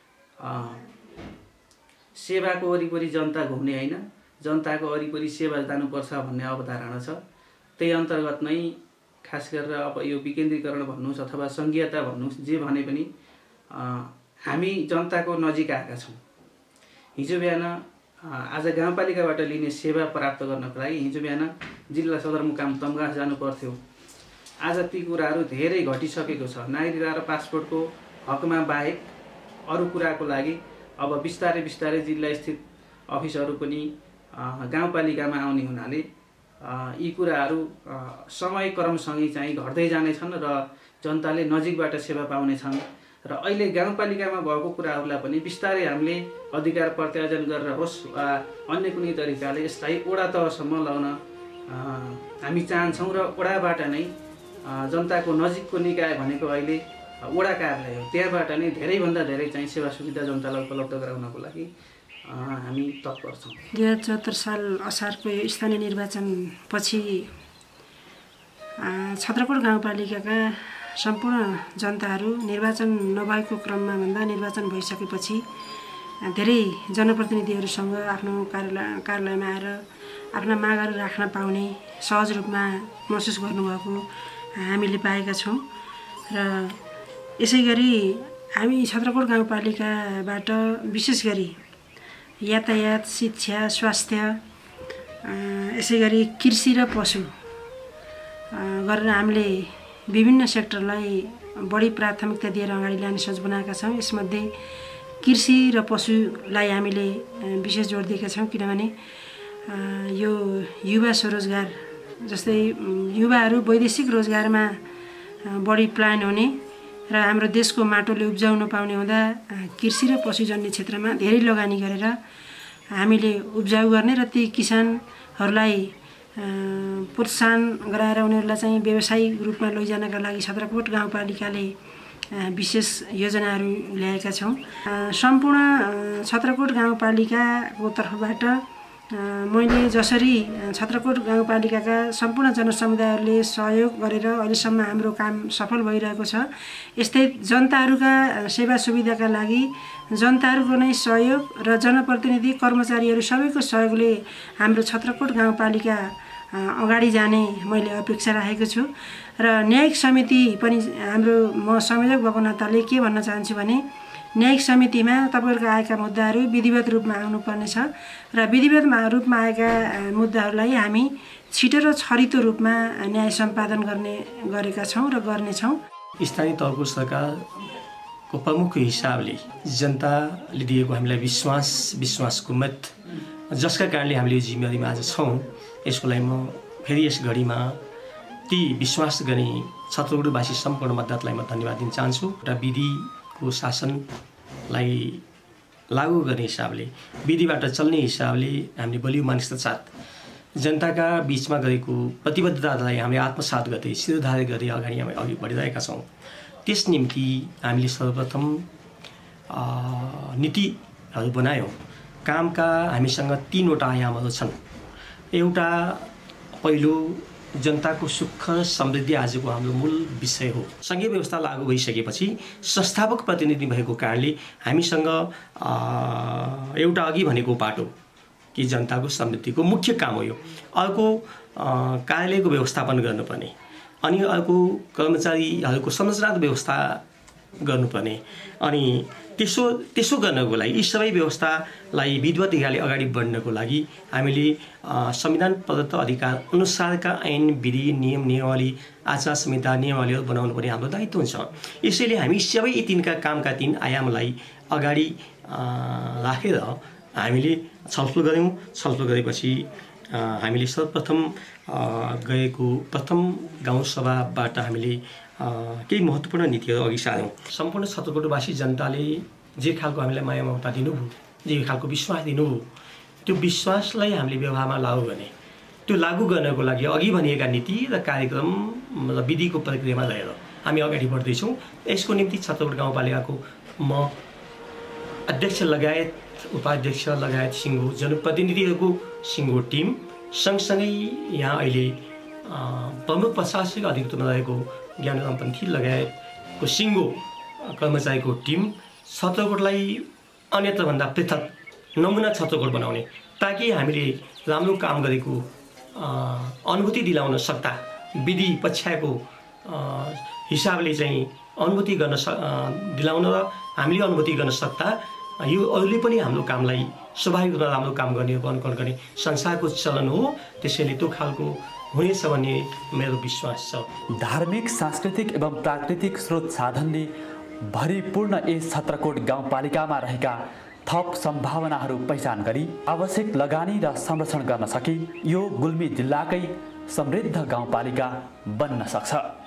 सेवाको वरिपरि जनता घुम्ने होइन, जनताको वरिपरि सेवा जानुपर्छ भन्ने अवधारणा छ। त्यही अन्तर्गत नै खास गरेर अब यो विकेन्द्रीकरण भन्नुहोस् अथवा सङ्घीयता भन्नुहोस्, जे भने पनि हामी जनताको नजिक आएका छौँ। हिजो बिहान आज गाउँपालिकाबाट लिने सेवा प्राप्त गर्नको लागि हिजो बिहान जिल्ला सदरमुकाम तम्घास जानु पर्थ्यो। आज ती कुराहरू धेरै घटिसकेको छ। नागरिकता र पासपोर्टको हकमा बाहेक अरू कुराको लागि अब बिस्तारै बिस्तारै जिल्ला स्थित अफिसहरू पनि गाउँपालिकामा आउने हुनाले यी कुराहरू समयक्रमसँगै चाहिँ घट्दै जानेछन् र जनताले नजिकबाट सेवा पाउनेछन् र अहिले गाउँपालिकामा भएको कुराहरूलाई पनि बिस्तारै हामीले अधिकार प्रत्यार्जन गरेर होस् वा अन्य कुनै तरिकाले यसलाई वडा तहसम्म ल्याउन हामी चाहन्छौँ र वडाबाट नै जनताको नजिकको निकाय भनेको अहिले वडा कार्यालय हो, त्यहाँबाट नै धेरैभन्दा धेरै चाहिँ सेवा सुविधा जनतालाई उपलब्ध गराउनको लागि हामी तत्पर छौँ। 2074 साल असारको यो स्थानीय निर्वाचनपछि छत्रकोट गाउँपालिकाका सम्पूर्ण जनताहरू निर्वाचन नभएको क्रममा भन्दा निर्वाचन भइसकेपछि धेरै जनप्रतिनिधिहरूसँग आफ्नो कार्यालयमा आएर आफ्ना मागहरू राख्न पाउने सहज रूपमा महसुस गर्नुभएको हामीले पाएका छौँ र यसै गरी हामी छत्रकोट गाउँपालिकाबाट विशेष गरी यातायात, शिक्षा, स्वास्थ्य, यसै गरी कृषि र पशु गरेर हामीले विभिन्न सेक्टरलाई बढी प्राथमिकता दिएर अगाडि लाने सोच बनाएका छौँ। यसमध्ये कृषि र पशुलाई हामीले विशेष जोड दिएका छौँ, किनभने यो युवा स्वरोजगार जस्तै युवाहरू वैदेशिक रोजगारमा बढी प्लान हुने र हाम्रो देशको माटोले उब्जाउ नपाउने हुँदा कृषि र पशुजन्य क्षेत्रमा धेरै लगानी गरेर हामीले उब्जाउ गर्ने र ती किसानहरूलाई प्रोत्साहन गराएर उनीहरूलाई चाहिँ व्यावसायिक रूपमा लैजानका लागि छत्रकोट गाउँपालिकाले विशेष योजनाहरू ल्याएका छौँ। सम्पूर्ण छत्रकोट गाउँपालिकाको तर्फबाट मैले जसरी छत्रकोट गाउँपालिकाका सम्पूर्ण जनसमुदायहरूले सहयोग गरेर अहिलेसम्म हाम्रो काम सफल भइरहेको छ, यस्तै जनताहरूका सेवा सुविधाका लागि जनताहरूको नै सहयोग र जनप्रतिनिधि कर्मचारीहरू सबैको सहयोगले हाम्रो छत्रकोट गाउँपालिका अगाडि जाने मैले अपेक्षा राखेको छु। र न्यायिक समिति पनि हाम्रो म संयोजक भएको नाताले के भन्न चाहन्छु भने न्यायिक समितिमा तपाईँहरूको आएका मुद्दाहरू विधिवत रूपमा आउनुपर्नेछ र विधिवत रूपमा आएका मुद्दाहरूलाई हामी छिटो र छरितो रूपमा न्याय सम्पादन गरेका छौँ र गर्नेछौँ। स्थानीय तहको सरकारको प्रमुख हिसाबले जनताले दिएको हामीलाई विश्वासको मत, जसका कारणले हामीले यो जिम्मेवारीमा आज छौँ, यसको लागि म फेरि यस घडीमा ती विश्वास गर्ने छत्रकोटवासी सम्पूर्ण मतदातालाई म धन्यवाद दिन चाहन्छु र विधिको शासनलाई लागू गर्ने हिसाबले, विधिबाट चल्ने हिसाबले हामीले बलियो मानिसका साथ जनताका बिचमा गरेको प्रतिबद्धतालाई हामीले आत्मसात गर्दै शिरोधार्य गर्दै अगाडि बढिरहेका छौँ। त्यस निम्ति हामीले सर्वप्रथम नीतिहरू बनायौँ। कामका हामीसँग 3वटा आयामहरू छन्। एउटा पहिलो जनताको सुख समृद्धि आजको हाम्रो मूल विषय हो। सङ्घीय व्यवस्था लागू भइसकेपछि संस्थापक प्रतिनिधि भएको कारणले हामीसँग एउटा अघि भनेको बाटो कि जनताको समृद्धिको मुख्य काम हो यो। अर्को कार्यालयको व्यवस्थापन गर्नुपर्ने, अनि अर्को कर्मचारीहरूको संरचनात्मक व्यवस्था गर्नुपर्ने, अनि त्यसो गर्नको लागि यी सबै व्यवस्थालाई विधिवत ढङ्गले अगाडि बढ्नको लागि हामीले संविधान प्रदत्त अधिकार अनुसारका ऐन, विधि, नियम, नियमावली, आचार संहिता, नियमावलीहरू बनाउनु पर्ने हाम्रो दायित्व हुन्छ। यसैले हामी सबै यी कामका 3 आयामलाई अगाडि राखेर हामीले छलफल गऱ्यौँ। छलफल गरेपछि हामीले सर्वप्रथम गएको प्रथम गाउँसभाबाट हामीले केही महत्त्वपूर्ण नीतिहरू अघि सार्यौँ। सम्पूर्ण छत्रकोटवासी जनताले जे खालको हामीलाई माया ममता दिनुभयो, जे खालको विश्वास दिनुभयो, त्यो विश्वासलाई हामीले व्यवहारमा लागू गर्ने, त्यो लागू गर्नको लागि अघि भनिएका नीति र कार्यक्रम र विधिको प्रक्रियामा रहेर हामी अगाडि बढ्दैछौँ। यसको निम्ति छत्रकोट गाउँपालिकाको म अध्यक्ष लगायत उपाध्यक्ष लगायत सिङ्गो जनप्रतिनिधिहरूको सिङ्गो टिम, सँगसँगै यहाँ अहिले प्रमुख प्रशासनिक अधिकृतमा रहेको ज्ञानराम पन्थी लगायतको सिङ्गो कर्मचारीको टिम छत्रकोटलाई अन्यत्रभन्दा पृथक नमुना छत्रकोट बनाउने, ताकि हामीले राम्रो काम गरेको अनुभूति दिलाउन सक्दा, विधि पछ्याएको हिसाबले चाहिँ अनुभूति गर्न दिलाउन र हामीले अनुभूति गर्न सक्दा यो अरूले पनि हाम्रो कामलाई स्वाभाविक रूपमा राम्रो काम गर्ने, अनुकरण गर्ने संसारको चलन हो। त्यसैले त्यो खालको हुनेछ भन्ने मेरो विश्वास छ। धार्मिक, सांस्कृतिक एवं प्राकृतिक स्रोत साधनले भरिपूर्ण यस छत्रकोट गाउँपालिकामा रहेका थप सम्भावनाहरू पहिचान गरी आवश्यक लगानी र संरक्षण गर्न सके यो गुल्मी जिल्लाकै समृद्ध गाउँपालिका बन्न सक्छ।